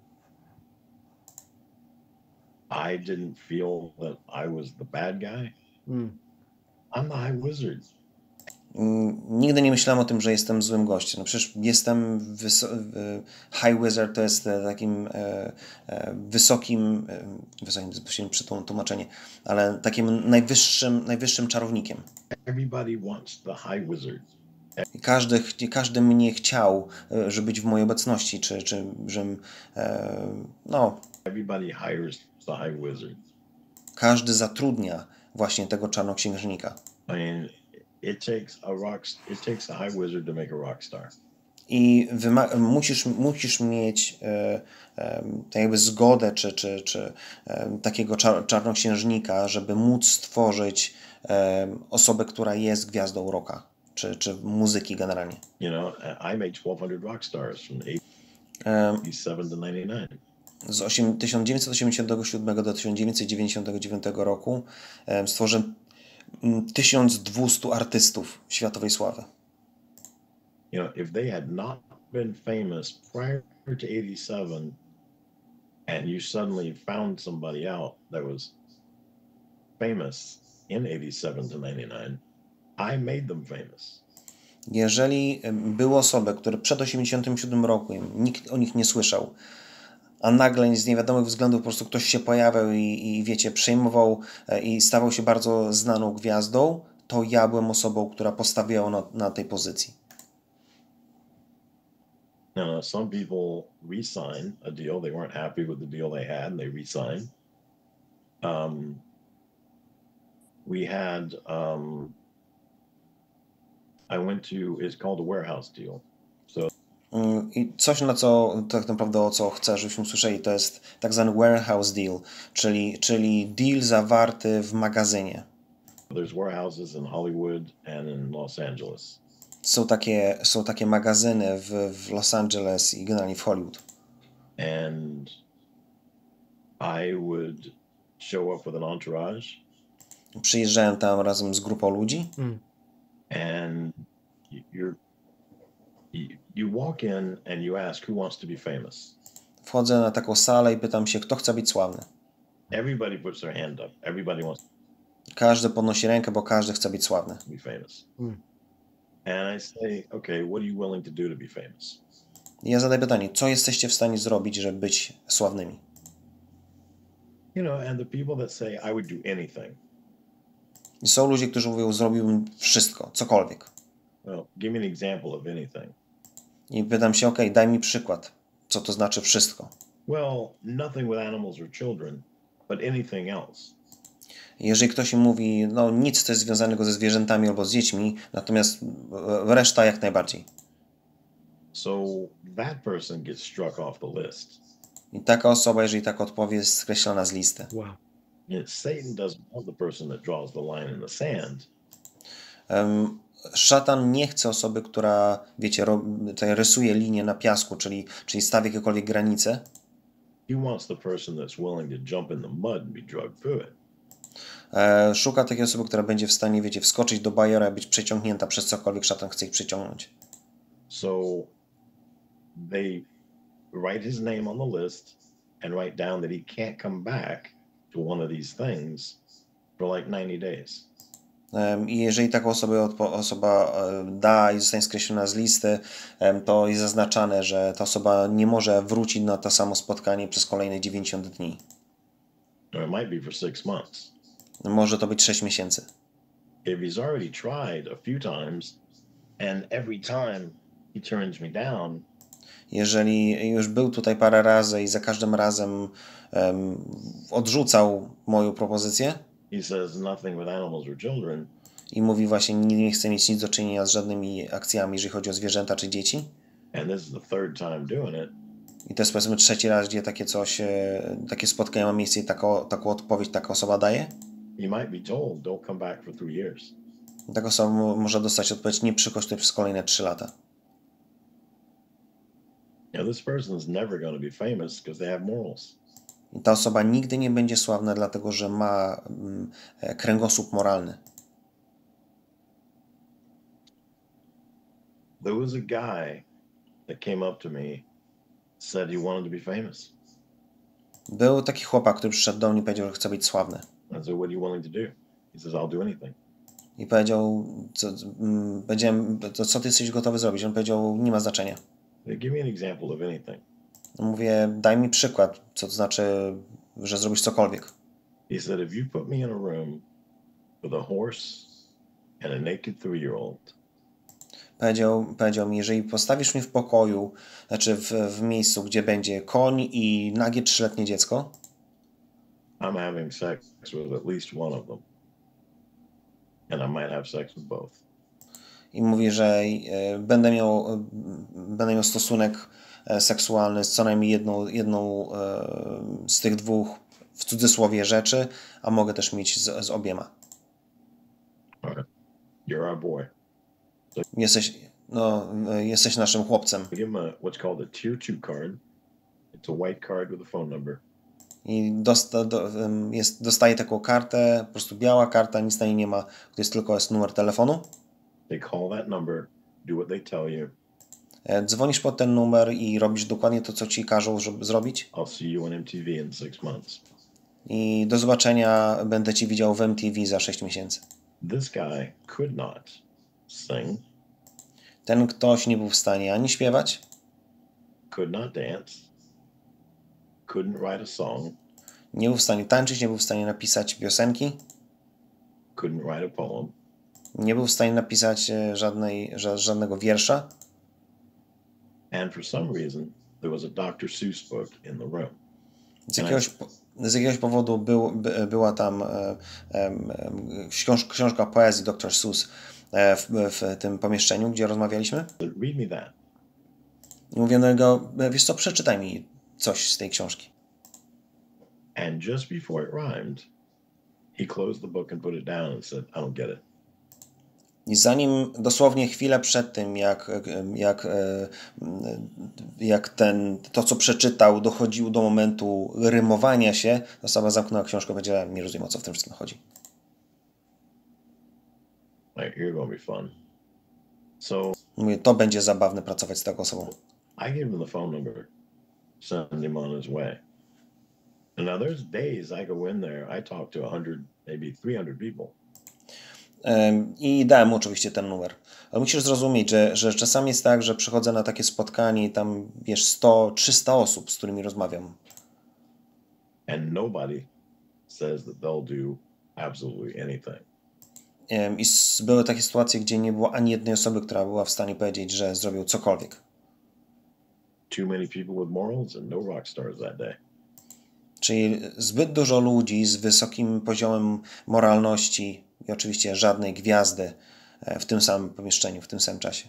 I didn't feel that I was the bad guy. I'm the High Wizard. Nigdy nie myślałem o tym, że jestem złym gościem. No przecież jestem High Wizard, to jest takim wysokim przetłumaczenie, ale takim najwyższym czarownikiem. Everybody wants the High Wizard. I każdy mnie chciał, żeby być w mojej obecności, czy że no. Everybody hires the High Wizard. Każdy zatrudnia właśnie tego czarnoksiężnika. I mean, it takes a High Wizard to make a rock star. I musisz mieć jakby zgodę czy takiego czarnoksiężnika, żeby móc stworzyć osobę, która jest gwiazdą rocka, czy muzyki generalnie. You know, I made 1200 rock stars from 87 to 99. Z 1987 do 1999 roku stworzyłem 1200 artystów światowej sławy. You know, if they had not been famous prior to 87 and you suddenly found somebody out that was famous in 87 to 99, I made them famous. Jeżeli były osoby, które przed 87 roku nikt o nich nie słyszał, a nagle z niewiadomych względów po prostu ktoś się pojawiał i wiecie, przejmował i stawał się bardzo znaną gwiazdą, to ja byłem osobą, która postawiła na tej pozycji. Some people re-sign a deal. They weren't happy with the deal they had, and they re-signed. We had, I went to, it's called a warehouse deal. So. I coś, na co tak naprawdę o co chcę, żebyśmy usłyszeli, to jest tak zwany warehouse deal, czyli deal zawarty w magazynie. There's warehouses in Hollywood and in Los Angeles. Są takie magazyny w Los Angeles i generalnie w Hollywood. And I would show up with an entourage. Przyjeżdżałem tam razem z grupą ludzi. And you walk in and you ask who wants to be famous. Wchodzę na taką salę i pytam się, kto chce być sławny. Everybody puts their hand up. Everybody wants. Każdy podnosi rękę, bo każdy chce być sławny. Be famous. And I say, okay, what are you willing to do to be famous? I ja zadaję pytanie, co jesteście w stanie zrobić, żeby być sławnymi? You know, and the people that say I would do anything. I są ludzie, którzy mówią, zrobiłbym wszystko, cokolwiek. Well, give me an example of anything. I pytam się, okej, daj mi przykład, co to znaczy wszystko. Well, nothing with animals or children, but anything else. Jeżeli ktoś mi mówi, no nic, co jest związanego ze zwierzętami albo z dziećmi, natomiast reszta jak najbardziej. So that person gets struck off the list. I taka osoba, jeżeli tak odpowie, jest skreślona z listy. Wow. Satan doesn't want the person that draws the line in the sand. Szatan nie chce osoby, która, wiecie, rysuje linię na piasku, czyli stawia jakiekolwiek granice. He wants the person that's willing to jump in the mud and be dragged through it. Szuka takiej osoby, która będzie w stanie, wiecie, wskoczyć do bajera i być przeciągnięta przez cokolwiek szatan chce ich przyciągnąć. So they write his name on the list and write down that he can't come back to one of these things for like 90 days. I jeżeli taką osoba da i zostanie skreślona z listy, to jest zaznaczane, że ta osoba nie może wrócić na to samo spotkanie przez kolejne 90 dni. Or it might be for 6 months. Może to być 6 miesięcy. If he's already tried a few times and every time he turns me down, jeżeli już był tutaj parę razy i za każdym razem odrzucał moją propozycję, he says nothing with animals or children, i mówi właśnie, nie chce mieć nic do czynienia z żadnymi akcjami, jeżeli chodzi o zwierzęta czy dzieci. and this is the third time doing it, I to jest powiedzmy 3. raz, gdzie takie spotkanie ma miejsce i taką odpowiedź taka osoba daje. he might be told, don't come back for 3 years. Taka osoba może dostać odpowiedź, nie przychodź tutaj przez kolejne 3 lata. Now this person is never going to be famous because they have morals. I ta osoba nigdy nie będzie sławna, dlatego że ma kręgosłup moralny. There was a guy that came up to me, said he wanted to be famous. Był taki chłopak, który przyszedł do mnie i powiedział, że chce być sławny. I said, what are you willing to do? He says, I'll do anything. I powiedział, co ty jesteś gotowy zrobić? On powiedział, nie ma znaczenia. Give me an example of anything. Mówię, daj mi przykład, co to znaczy, że zrobisz cokolwiek. He said, if you put me in a room with a horse and a naked 3-year-old, Powiedział mi, jeżeli postawisz mnie w pokoju, znaczy w miejscu, gdzie będzie koń i nagie 3-letnie dziecko, I'm having sex with at least one of them. And I might have sex with both. I mówi, że będę miał stosunek seksualny z co najmniej jedną z tych dwóch, w cudzysłowie, rzeczy, a mogę też mieć z obiema. Right. You're our boy. Jesteś naszym chłopcem. I give him what's called a tier 2 card. It's a white card with a phone number. I dostaje taką kartę, po prostu biała karta, nic na niej nie ma, to jest numer telefonu. They call that number, do what they tell you. Dzwonisz pod ten numer i robisz dokładnie to, co ci każą zrobić. I'll see you on MTV in 6 months. I do zobaczenia, będę ci widział w MTV za 6 miesięcy. This guy could not sing. Ten ktoś nie był w stanie ani śpiewać, Could not dance. Couldn't write a song. Nie był w stanie tańczyć, nie był w stanie napisać piosenki. Couldn't write a poem. Nie był w stanie napisać żadnego wiersza. And for some reason, there was a Dr. Seuss book in the room. Z jakiegoś powodu była tam książka poezji Dr. Seuss w tym pomieszczeniu, gdzie rozmawialiśmy. Read me that. I mówię do niego, wiesz co, przeczytaj mi coś z tej książki. And just before it rhymed, he closed the book and put it down and said, I don't get it. I zanim dosłownie chwilę przed tym, to co przeczytał, dochodził do momentu rymowania się, osoba zamknęła książkę i powiedziała, nie rozumiem, o co w tym wszystkim chodzi. Like, you're gonna be fun. So Mówię, to będzie zabawne pracować z taką osobą. I gave him the phone number, sent him on his way. And now there's days I go in there, I talk to 100, maybe 300 people. I dałem mu oczywiście ten numer. Ale musisz zrozumieć, że czasami jest tak, że przychodzę na takie spotkanie i tam, wiesz, 100-300 osób, z którymi rozmawiam. And nobody says that they'll do absolutely anything. I były takie sytuacje, gdzie nie było ani jednej osoby, która była w stanie powiedzieć, że zrobił cokolwiek. Too many people with morals and no rock stars that day. Czyli zbyt dużo ludzi z wysokim poziomem moralności i oczywiście żadnej gwiazdy w tym samym pomieszczeniu, w tym samym czasie.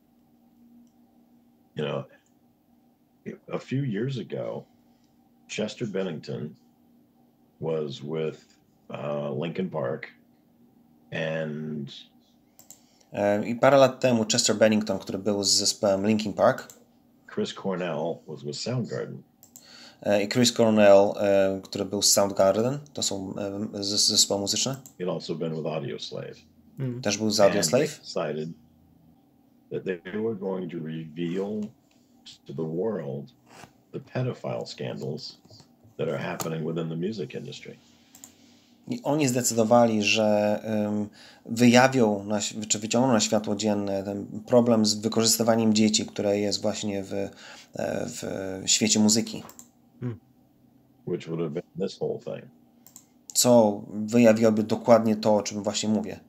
You know, a few years ago, Chester Bennington was with Linkin Park and i parę lat temu Chester Bennington, który był z zespołem Linkin Park, Chris Cornell was with Soundgarden. I Chris Cornell, który był z Soundgarden, to są zespoły muzyczne. He'd also been with Audioslave. Też był z Audioslave. And they decided that they were going to reveal to the world the pedophile scandals that are happening within the music industry. I oni zdecydowali, że wyjawią, czy wyciągną na światło dzienne ten problem z wykorzystywaniem dzieci, które jest właśnie w świecie muzyki. Which would have been this whole thing. Co wyjawiłoby dokładnie to, o czym właśnie mówię.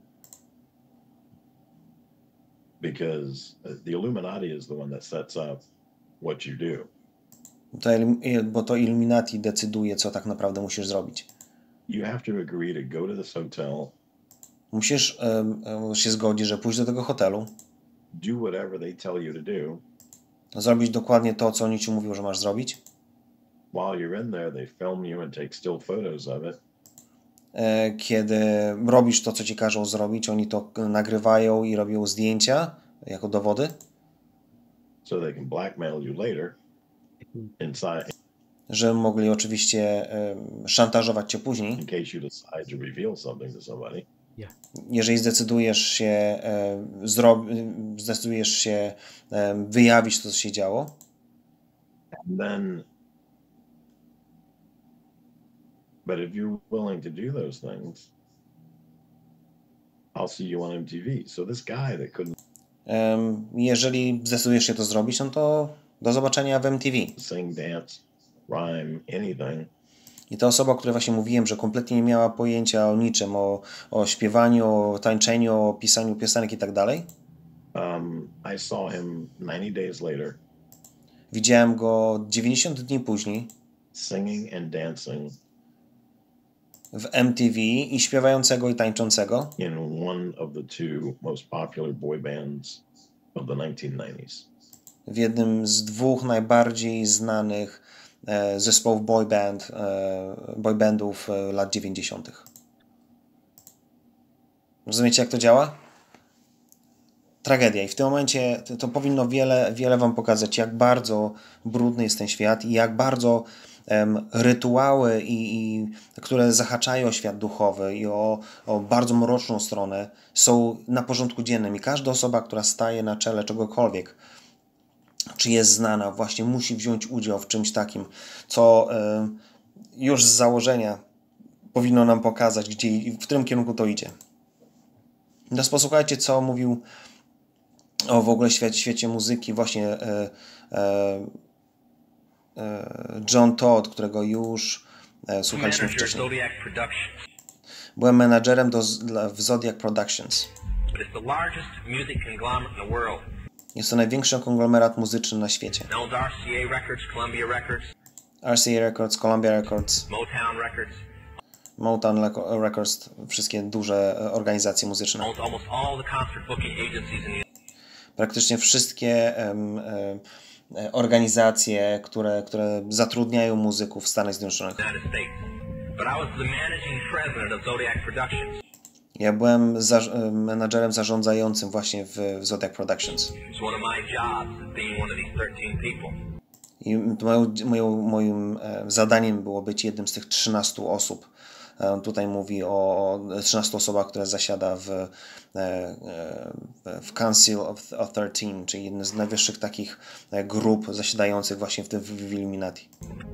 Because the Illuminati is the one that sets up what you do. Bo to Illuminati decyduje, co tak naprawdę musisz zrobić. You have to agree to go to this hotel. Musisz się zgodzić, że pójść do tego hotelu. Do whatever they tell you to do. Zrobić dokładnie to, co oni ci mówią, że masz zrobić. While you're in there, they film you and take still photos of it. Kiedy robisz to, co ci każą zrobić, oni to nagrywają i robią zdjęcia jako dowody. So they can blackmail you later inside. Że mogli oczywiście szantażować cię później. In case you decide to reveal something to somebody. Jeżeli zdecydujesz się wyjawić to, co się działo. And then, but if you're willing to do those things, I'll see you on MTV. So this guy that couldn't. Jeżeli zdecydujesz się to zrobić, no to do zobaczenia w MTV. Sing, dance, rhyme, anything. I ta osoba, o której właśnie mówiłem, że kompletnie nie miała pojęcia o niczym, o śpiewaniu, o tańczeniu, o pisaniu piosenek i tak dalej. I saw him 90 days later. Widziałem go 90 dni później. Singing and dancing. W MTV i śpiewającego i tańczącego. In one of the two most popular boy bands of the 1990s. W jednym z dwóch najbardziej znanych zespołów boy bandów lat 90. Rozumiecie, jak to działa? Tragedia. I w tym momencie to powinno wiele wam pokazać, jak bardzo brudny jest ten świat i jak bardzo rytuały, które zahaczają o świat duchowy i o bardzo mroczną stronę, są na porządku dziennym. I każda osoba, która staje na czele czegokolwiek, czy jest znana, właśnie musi wziąć udział w czymś takim, co już z założenia powinno nam pokazać, gdzie i w którym kierunku to idzie. Teraz posłuchajcie, co mówił o w ogóle świecie muzyki właśnie John Todd, którego już słuchaliśmy wcześniej. Byłem menadżerem w Zodiac Productions. Jest to największy konglomerat muzyczny na świecie. RCA Records, Columbia Records, Motown Records, wszystkie duże organizacje muzyczne. Praktycznie wszystkie organizacje, które zatrudniają muzyków w Stanach Zjednoczonych. Ja byłem menadżerem zarządzającym właśnie w Zodiac Productions. I moim zadaniem było być jednym z tych 13 osób. Tutaj mówi o 13 osobach, które zasiada w Council of 13, czyli jednym z najwyższych takich grup zasiadających właśnie w Illuminati.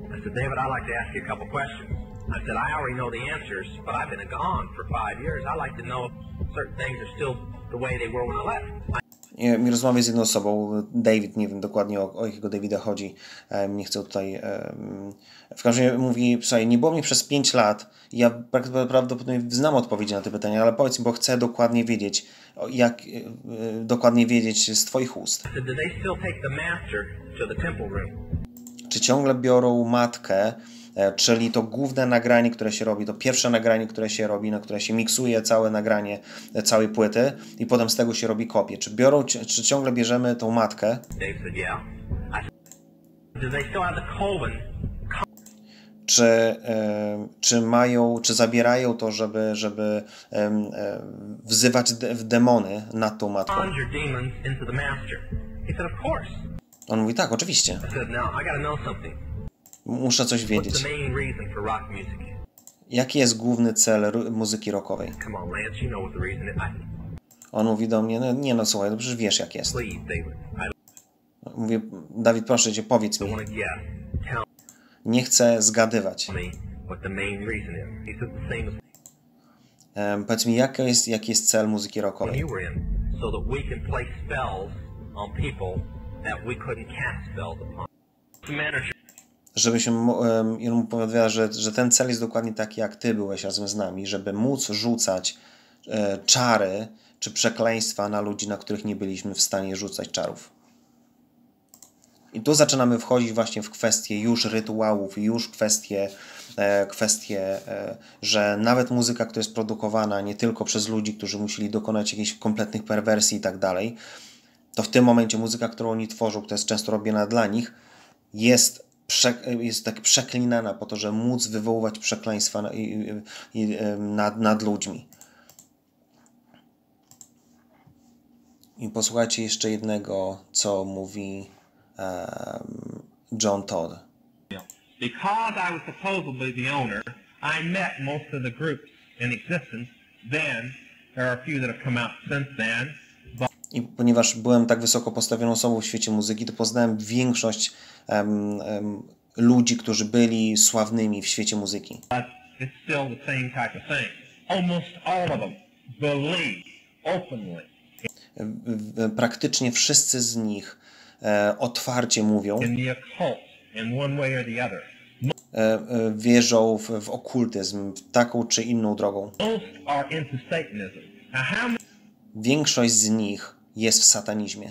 I said, I already know the answers, but I've been gone for 5 years. I like to know if certain things are still the way they were when I left. I rozmawiam z jedną osobą, David, nie wiem dokładnie o jakiego Davida chodzi, nie chcę tutaj... W każdym razie mówi, słuchaj, nie było mnie przez 5 lat i ja prawdopodobnie znam odpowiedzi na te pytania, ale powiedz mi, bo chcę dokładnie wiedzieć, dokładnie wiedzieć z twoich ust. Czy ciągle biorą matkę, czyli to główne nagranie, które się robi, to pierwsze nagranie, które się robi, na które się miksuje całe nagranie całej płyty i potem z tego się robi kopię. Czy ciągle bierzemy tą matkę? Czy zabierają to, żeby wzywać demony nad tą matką? On mówi, tak, oczywiście. Muszę coś wiedzieć. Jaki jest główny cel muzyki rockowej? On mówi do mnie, no słuchaj, no przecież wiesz jak jest. Mówię, Dawid, proszę cię, powiedz mi. Nie chcę zgadywać. Powiedz mi, jaki jest cel muzyki rockowej? So that we can play spells on people that we couldn't cast spells upon. Żeby się, i on opowiada, że ten cel jest dokładnie taki, jak ty byłeś razem z nami, żeby móc rzucać czary czy przekleństwa na ludzi, na których nie byliśmy w stanie rzucać czarów. I tu zaczynamy wchodzić właśnie w kwestie już rytuałów, już kwestie, że nawet muzyka, która jest produkowana nie tylko przez ludzi, którzy musieli dokonać jakichś kompletnych perwersji i tak dalej, to w tym momencie muzyka, którą oni tworzą, która jest często robiona dla nich, jest tak przeklinana po to, żeby móc wywoływać przekleństwa nad ludźmi. I posłuchajcie jeszcze jednego, co mówi John Todd. Because I was supposedly the owner, I met most of the groups in existence then. There are a few that have come out since then. I ponieważ byłem tak wysoko postawioną osobą w świecie muzyki, to poznałem większość ludzi, którzy byli sławnymi w świecie muzyki. But it's still the same type of thing. Almost all of them believe openly. Praktycznie wszyscy z nich otwarcie mówią, wierzą w okultyzm taką czy inną drogą. Większość z nich jest w satanizmie.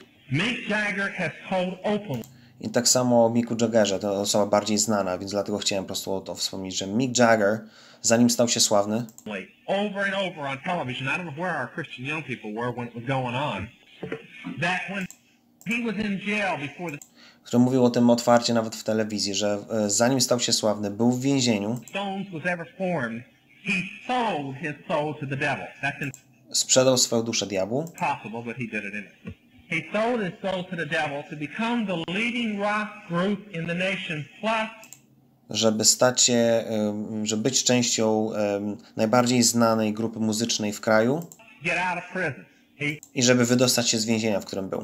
I tak samo o Micku Jaggerze, to osoba bardziej znana, więc dlatego chciałem po prostu o to wspomnieć, że Mick Jagger, zanim stał się sławny, over and over on television, I don't know where our Christian young people were when it was going on, that when he was in jail before the który mówił o tym otwarcie nawet w telewizji, że zanim stał się sławny, był w więzieniu, Stones was ever formed, he sold his soul to the devil. That's sprzedał swoją duszę diabłu, impossible, but he did it anyway. He sold his soul to the devil to become the leading rock group in the nation, plus żeby być częścią najbardziej znanej grupy muzycznej w kraju i żeby wydostać się z więzienia, w którym był.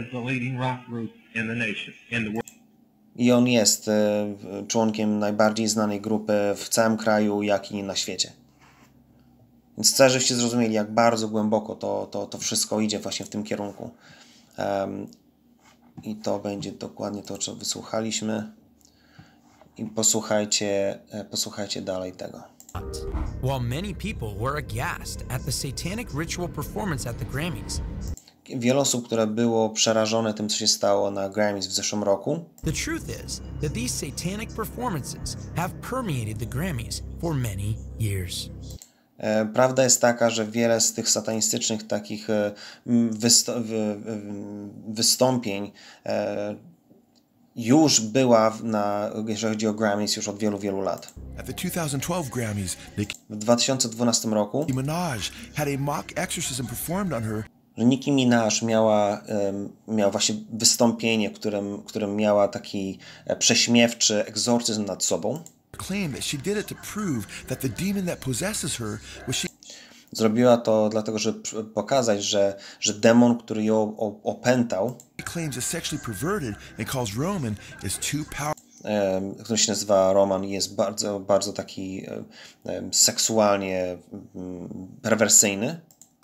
I on jest członkiem najbardziej znanej grupy w całym kraju, jak i na świecie. Więc chcę, żebyście zrozumieli, jak bardzo głęboko to wszystko idzie właśnie w tym kierunku. I to będzie dokładnie to, co wysłuchaliśmy. I posłuchajcie dalej tego. While many people were aghast at the satanic ritual performance at the Grammys. Wiele osób, które było przerażone tym, co się stało na Grammys w zeszłym roku. The truth is that these satanic performances have permeated the Grammys for many years. Prawda jest taka, że wiele z tych satanistycznych takich wystąpień już była jeżeli chodzi o Grammys, już od wielu, wielu lat. At the 2012 Grammys, w 2012 roku Nicki Minaj had a mock exorcism performed on her. Nicki Minaj miała właśnie wystąpienie, którym miała taki prześmiewczy egzorcyzm nad sobą. Claimed that she did it to prove that the demon that possesses her was she. Zrobiła to dlatego, żeby pokazać, że demon, który ją opętał, który się nazywa Roman, jest bardzo, bardzo taki seksualnie perwersyjny,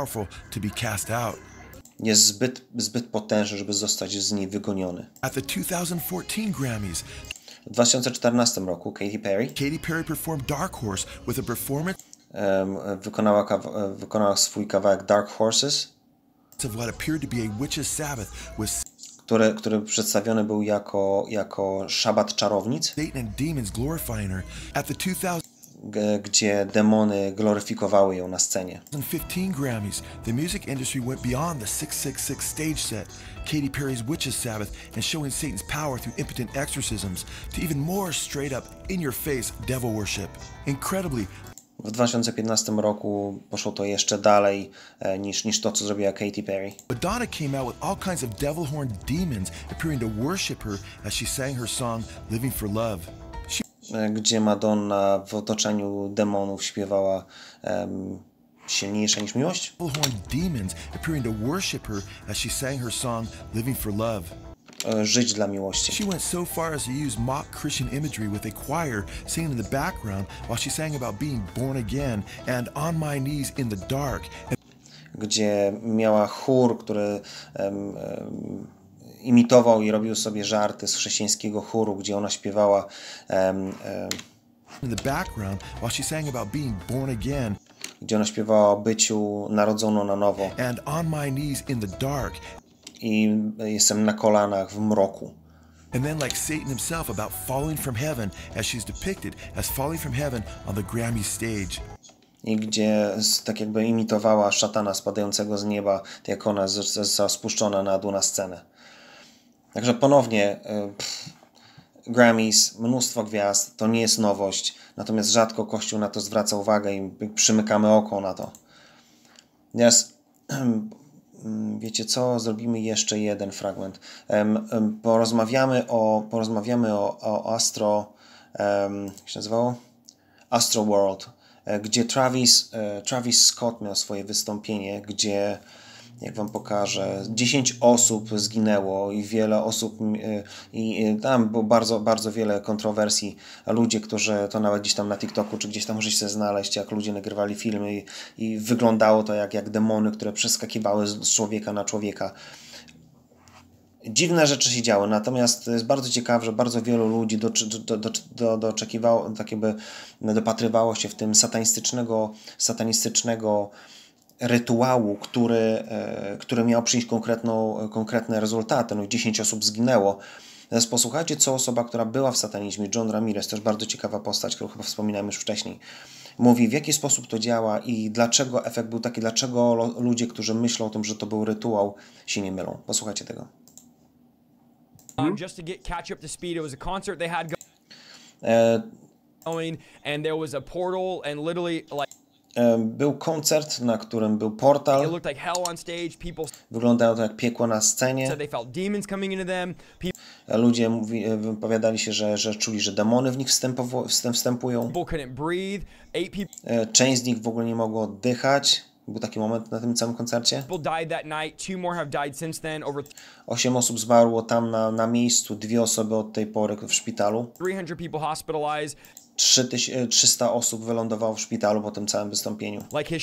jest zbyt potężny, żeby zostać z niej wygoniony. At the 2014 Grammys, w 2014 roku Katy Perry performed Dark Horse with a performance wykonała swój kawałek Dark Horses, który przedstawiony był jako szabat czarownic, gdzie demony gloryfikowały ją na scenie. W 2015 Grammys, the music industry went beyond the 666 stage set, Katy Perry's Witches Sabbath, and showing Satan's power through impotent exorcisms, to even more straight up, in-your-face devil worship. Incredibly, w 2015 roku poszło to jeszcze dalej niż to, co zrobiła Katy Perry. Madonna came out with all kinds of devil horned demons appearing to worship her as she sang her song Living for Love. Gdzie Madonna w otoczeniu demonów śpiewała silniejsza niż miłość. żyć dla miłości. She went so far as to use mock Christian imagery with a choir singing in the background while she sang about being born again and on my knees in the dark. Gdzie miała chór, który imitował i robił sobie żarty z chrześcijańskiego chóru, gdzie ona śpiewała in the background while she sang about being born again. Gdzie ona śpiewała o byciu narodzoną na nowo. And on my knees in the dark. I jestem na kolanach w mroku. And then like Satan himself about falling from heaven as she's depicted as falling from heaven on the Grammy stage. I gdzie tak jakby imitowała szatana spadającego z nieba, tak jak ona została spuszczona na dół na scenę. Także ponownie Grammys, mnóstwo gwiazd, to nie jest nowość, natomiast rzadko Kościół na to zwraca uwagę i przymykamy oko na to. Teraz, wiecie co, zrobimy jeszcze jeden fragment. Porozmawiamy o Astro, jak się nazywało? Astro World, gdzie Travis Scott miał swoje wystąpienie, gdzie, jak wam pokażę, 10 osób zginęło i wiele osób, i tam było bardzo, bardzo wiele kontrowersji. Ludzie, którzy to nawet gdzieś tam na TikToku, czy gdzieś tam możecie sobie znaleźć, jak ludzie nagrywali filmy i wyglądało to jak demony, które przeskakiwały z człowieka na człowieka. Dziwne rzeczy się działy, natomiast to jest bardzo ciekawe, że bardzo wielu ludzi doczekiwało, tak jakby dopatrywało się w tym satanistycznego rytuału, który miał przynieść konkretne rezultaty. No, 10 osób zginęło. Teraz posłuchajcie, co osoba, która była w satanizmie, John Ramirez, też bardzo ciekawa postać, którą chyba wspominałem już wcześniej, mówi, w jaki sposób to działa i dlaczego efekt był taki, dlaczego ludzie, którzy myślą o tym, że to był rytuał, się nie mylą. Posłuchajcie tego. Just to catch up to speed, it was a concert they had going, and there was a portal, and literally like. Był koncert, na którym był portal. Wyglądało to jak piekło na scenie. Ludzie wypowiadali się, że czuli, że demony w nich wstępują. Część z nich w ogóle nie mogło oddychać. Był taki moment na tym całym koncercie. 8 osób zmarło tam na miejscu, 2 osoby od tej pory w szpitalu. 300 osób wylądowało w szpitalu po tym całym wystąpieniu.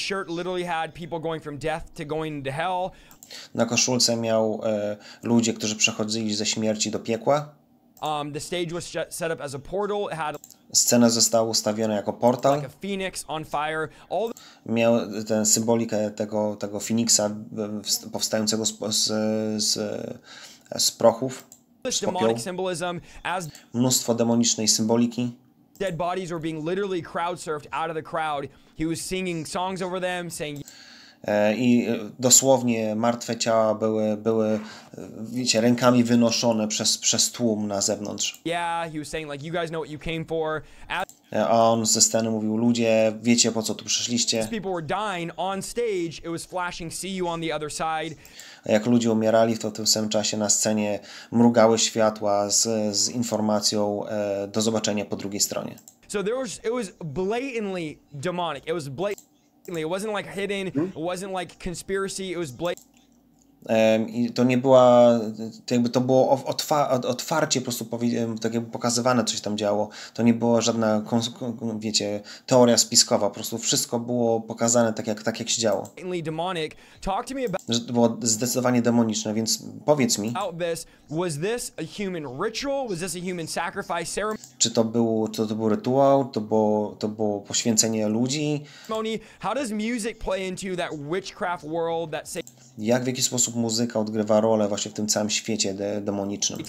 Na koszulce miał ludzie, którzy przechodzili ze śmierci do piekła. The stage was set up as a portal. It had Scena została ustawiona jako portal. Like a phoenix on fire. Miał tę symbolikę tego Feniksa powstającego z prochów, z popiołu. Mnóstwo demonicznej symboliki. Dead bodies were being literally crowd surfed out of the crowd. He was singing songs over them, saying. I dosłownie martwe ciała były, wiecie, rękami wynoszone przez tłum na zewnątrz. Yeah, he was saying like, you guys know what you came for. A on ze sceny mówił, ludzie, wiecie, po co tu przyszliście. People were dying on stage. It was flashing, see you on the other side. A jak ludzie umierali, to w tym samym czasie na scenie mrugały światła z informacją do zobaczenia po drugiej stronie. So it was blatantly demonic. It was blatantly. It wasn't like hidden. It wasn't like conspiracy. It was blatant. I to nie była, to jakby to było otwarcie po prostu tak jakby pokazywane, co się tam działo. To nie była żadna, wiecie, teoria spiskowa. Po prostu wszystko było pokazane tak jak się działo. Że to było zdecydowanie demoniczne, więc powiedz mi, czy to był rytuał, to było poświęcenie ludzi? How does music play into that witchcraft world that Jak w jaki sposób muzyka odgrywa rolę właśnie w tym całym świecie demonicznym?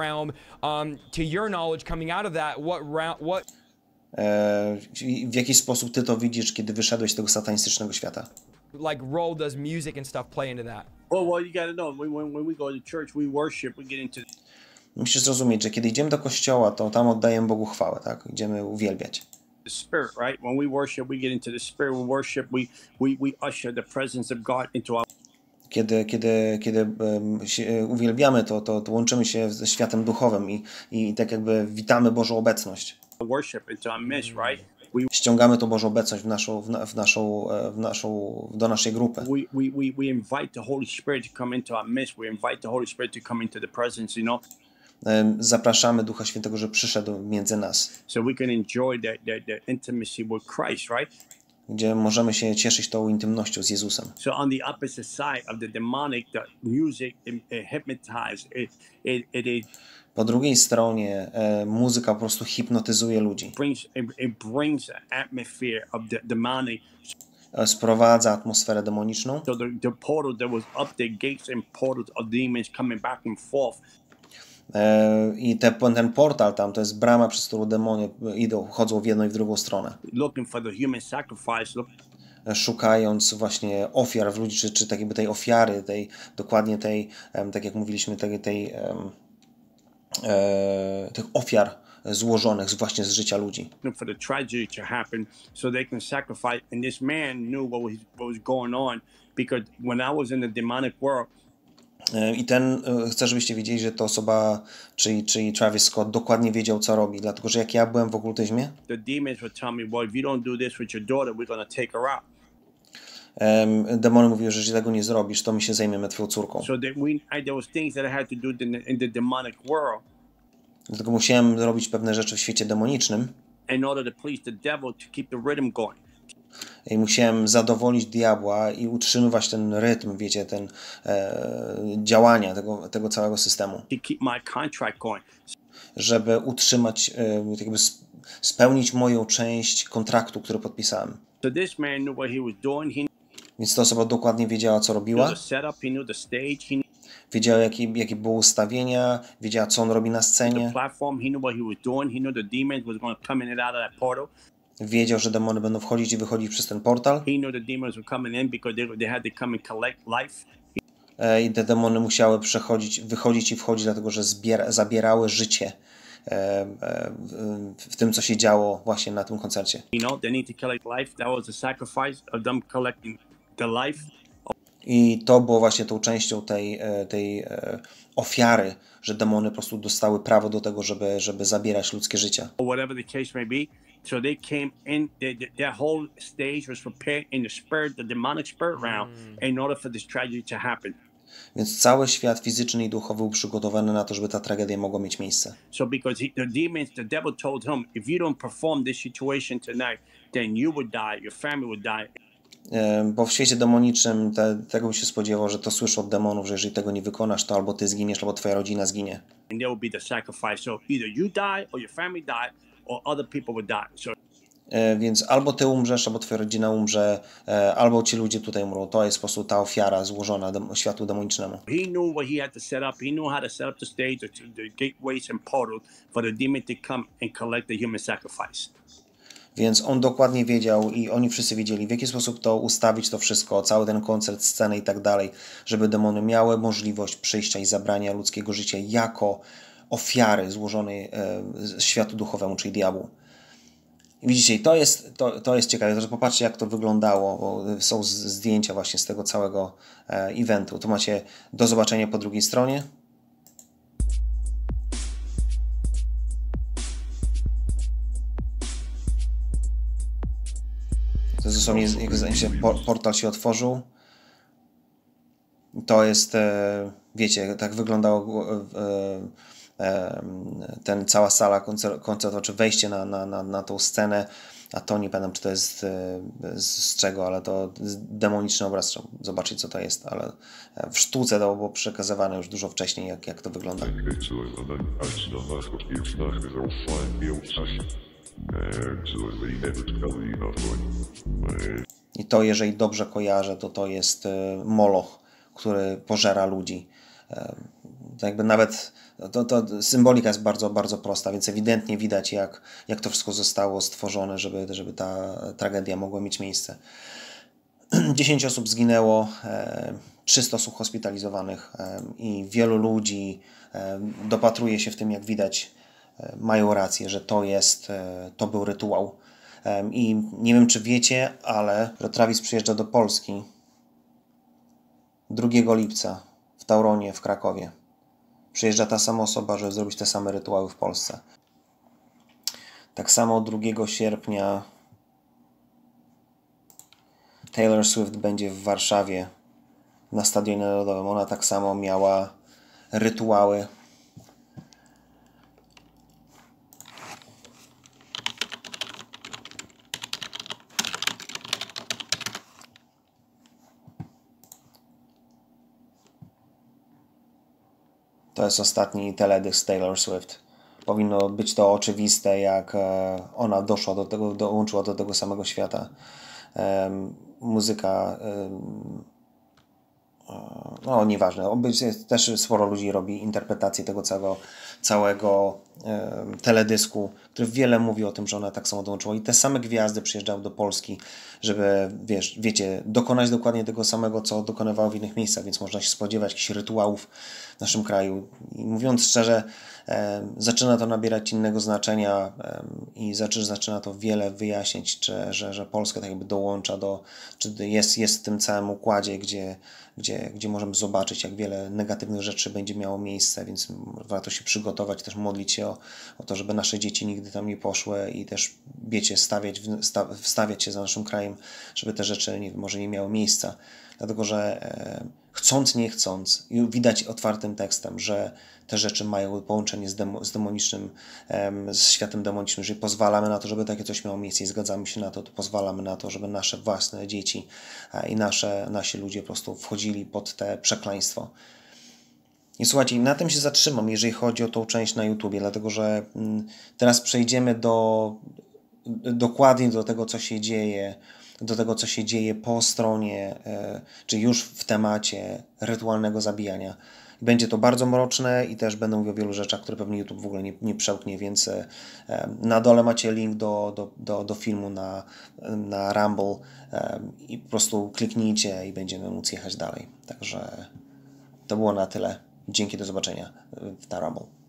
W jaki sposób ty to widzisz, kiedy wyszedłeś z tego satanistycznego świata? Like role does music and stuff play into that? Well, you got to know when we go to church, we worship, we get into. Musisz zrozumieć, że kiedy idziemy do kościoła, to tam oddajemy Bogu chwałę, tak? Idziemy uwielbiać. The spirit, right? When we worship, we get into the spirit. We worship, we usher the presence of God into our. Kiedy uwielbiamy, to łączymy się ze światem duchowym i tak jakby witamy Bożą obecność. Worship into our midst, right? Ściągamy tą Bożą obecność do naszej grupy. We invite the Holy Spirit to come into our midst. We invite the Holy Spirit to come into the presence, you know. Zapraszamy Ducha Świętego, żeby przyszedł między nas. So we can enjoy the intimacy with Christ, right? Gdzie możemy się cieszyć tą intymnością z Jezusem. So on the opposite side of the demonic, the music hypnotizes. Po drugiej stronie muzyka po prostu hipnotyzuje ludzi. It brings an atmosphere of the demonic. Sprowadza atmosferę demoniczną. So the portal that was up there, gates and portals of demons coming back and forth. I ten portal tam to jest brama, przez którą demony chodzą w jedną i w drugą stronę. Looking for the human sacrifice. Szukając właśnie ofiar w ludzi, czy tak jakby tej ofiary, dokładnie tej, tak jak mówiliśmy, tych ofiar złożonych właśnie z życia ludzi. For the tragedy to happen, so they can sacrifice. And this man knew what was going on, because when I was in the demonic world. I chcę, żebyście wiedzieli, że to osoba, czyli Travis Scott, dokładnie wiedział, co robi, dlatego że jak ja byłem w okultyzmie, the demons would tell me, well, if you don't do this with your daughter, we're gonna take her out. Demony mówiły, że jeśli tego nie zrobisz, to my się zajmiemy twoją córką. So there was things that I had to do in the demonic world. Dlatego musiałem robić pewne rzeczy w świecie demonicznym. In order to please the devil, to keep the rhythm going. I musiałem zadowolić diabła i utrzymywać ten rytm, wiecie, działania tego całego systemu. To keep my contract going. Żeby utrzymać, jakby spełnić moją część kontraktu, który podpisałem. So this man knew what he was doing. Więc ta osoba dokładnie wiedziała, co robiła. Wiedziała, jakie było ustawienia, wiedziała, co on robi na scenie. Wiedział, że demony będą wchodzić i wychodzić przez ten portal. I te demony musiały wychodzić i wchodzić, dlatego że zabierały życie w tym, co się działo właśnie na tym koncercie. I to było właśnie tą częścią tej ofiary, że demony po prostu dostały prawo do tego, żeby zabierać ludzkie życia. So they came in, that whole stage was prepared in the spirit, the demonic spirit realm, in order for this tragedy to happen. Więc cały świat fizyczny i duchowy był przygotowany na to, żeby ta tragedia mogła mieć miejsce. So because the devil told him, if you don't perform this situation tonight, then you would die, your family would die. Bo w świecie demonicznym tego by się spodziewał, że to słyszy od demonów, że jeżeli tego nie wykonasz, to albo ty zginiesz, albo twoja rodzina zginie. And there will be the sacrifice. So either you die, or your family die, or other people would die. So więc albo ty umrzesz, albo twoja rodzina umrze, albo ci ludzie tutaj umrą. To jest po prostu ta ofiara złożona światu demonicznemu. He knew what he had to set up. He knew how to set up the stage, the gateways and portals for the demon to come and collect the human sacrifice. Więc on dokładnie wiedział i oni wszyscy wiedzieli, w jaki sposób to ustawić, to wszystko, cały ten koncert, scenę i tak dalej, żeby demony miały możliwość przyjścia i zabrania ludzkiego życia jako ofiary złożonej światu duchowemu, czyli diabłu. I widzicie, to jest ciekawe, że popatrzcie, jak to wyglądało, bo są zdjęcia właśnie z tego całego eventu. To macie do zobaczenia po drugiej stronie. To jest dosłownie, jak portal się otworzył. To jest, wiecie, tak wyglądało cała sala koncertowa, czy wejście na tą scenę, a to nie pamiętam, czy to jest z czego, ale to demoniczny obraz, trzeba zobaczyć, co to jest, ale w sztuce to było przekazywane już dużo wcześniej, jak to wygląda. I to, jeżeli dobrze kojarzę, to jest Moloch, który pożera ludzi. Jakby nawet symbolika jest bardzo, bardzo prosta, więc ewidentnie widać, jak to wszystko zostało stworzone, żeby ta tragedia mogła mieć miejsce. 10 osób zginęło, 300 osób hospitalizowanych i wielu ludzi dopatruje się w tym, jak widać, mają rację, że to był rytuał. I nie wiem, czy wiecie, ale że Travis przyjeżdża do Polski 2 lipca w Tauronie w Krakowie. Przyjeżdża ta sama osoba, żeby zrobić te same rytuały w Polsce. Tak samo 2 sierpnia Taylor Swift będzie w Warszawie na Stadionie Narodowym. Ona tak samo miała rytuały. To jest ostatni teledysk Taylor Swift. Powinno być to oczywiste, jak ona doszła do tego, dołączyła do tego samego świata. Muzyka, no nieważne, też sporo ludzi robi interpretację tego całego teledysku, który wiele mówi o tym, że ona tak samo dołączyła i te same gwiazdy przyjeżdżały do Polski, żeby, wiecie, dokonać dokładnie tego samego, co dokonywały w innych miejscach, więc można się spodziewać jakichś rytuałów w naszym kraju. I mówiąc szczerze, zaczyna to nabierać innego znaczenia i zaczyna to wiele wyjaśnić, że Polska tak jakby dołącza czy jest w tym całym układzie, gdzie możemy zobaczyć, jak wiele negatywnych rzeczy będzie miało miejsce, więc warto się przygotować, też modlić się o to, żeby nasze dzieci nigdy tam nie poszły i też, wiecie, wstawiać się za naszym krajem, żeby te rzeczy może nie miały miejsca. Dlatego, że chcąc, nie chcąc, widać otwartym tekstem, że te rzeczy mają połączenie z demonicznym, z światem demonicznym. Jeżeli pozwalamy na to, żeby takie coś miało miejsce i zgadzamy się na to, to pozwalamy na to, żeby nasze własne dzieci i nasi ludzie po prostu wchodzili pod te przekleństwo. I słuchajcie, na tym się zatrzymam, jeżeli chodzi o tą część na YouTubie, dlatego że teraz przejdziemy dokładnie do tego, co się dzieje po stronie, czy już w temacie rytualnego zabijania. Będzie to bardzo mroczne i też będę mówił o wielu rzeczach, które pewnie YouTube w ogóle nie przełknie, więc na dole macie link do filmu na Rumble i po prostu kliknijcie i będziemy móc jechać dalej. Także to było na tyle. Dzięki, do zobaczenia na Rumble.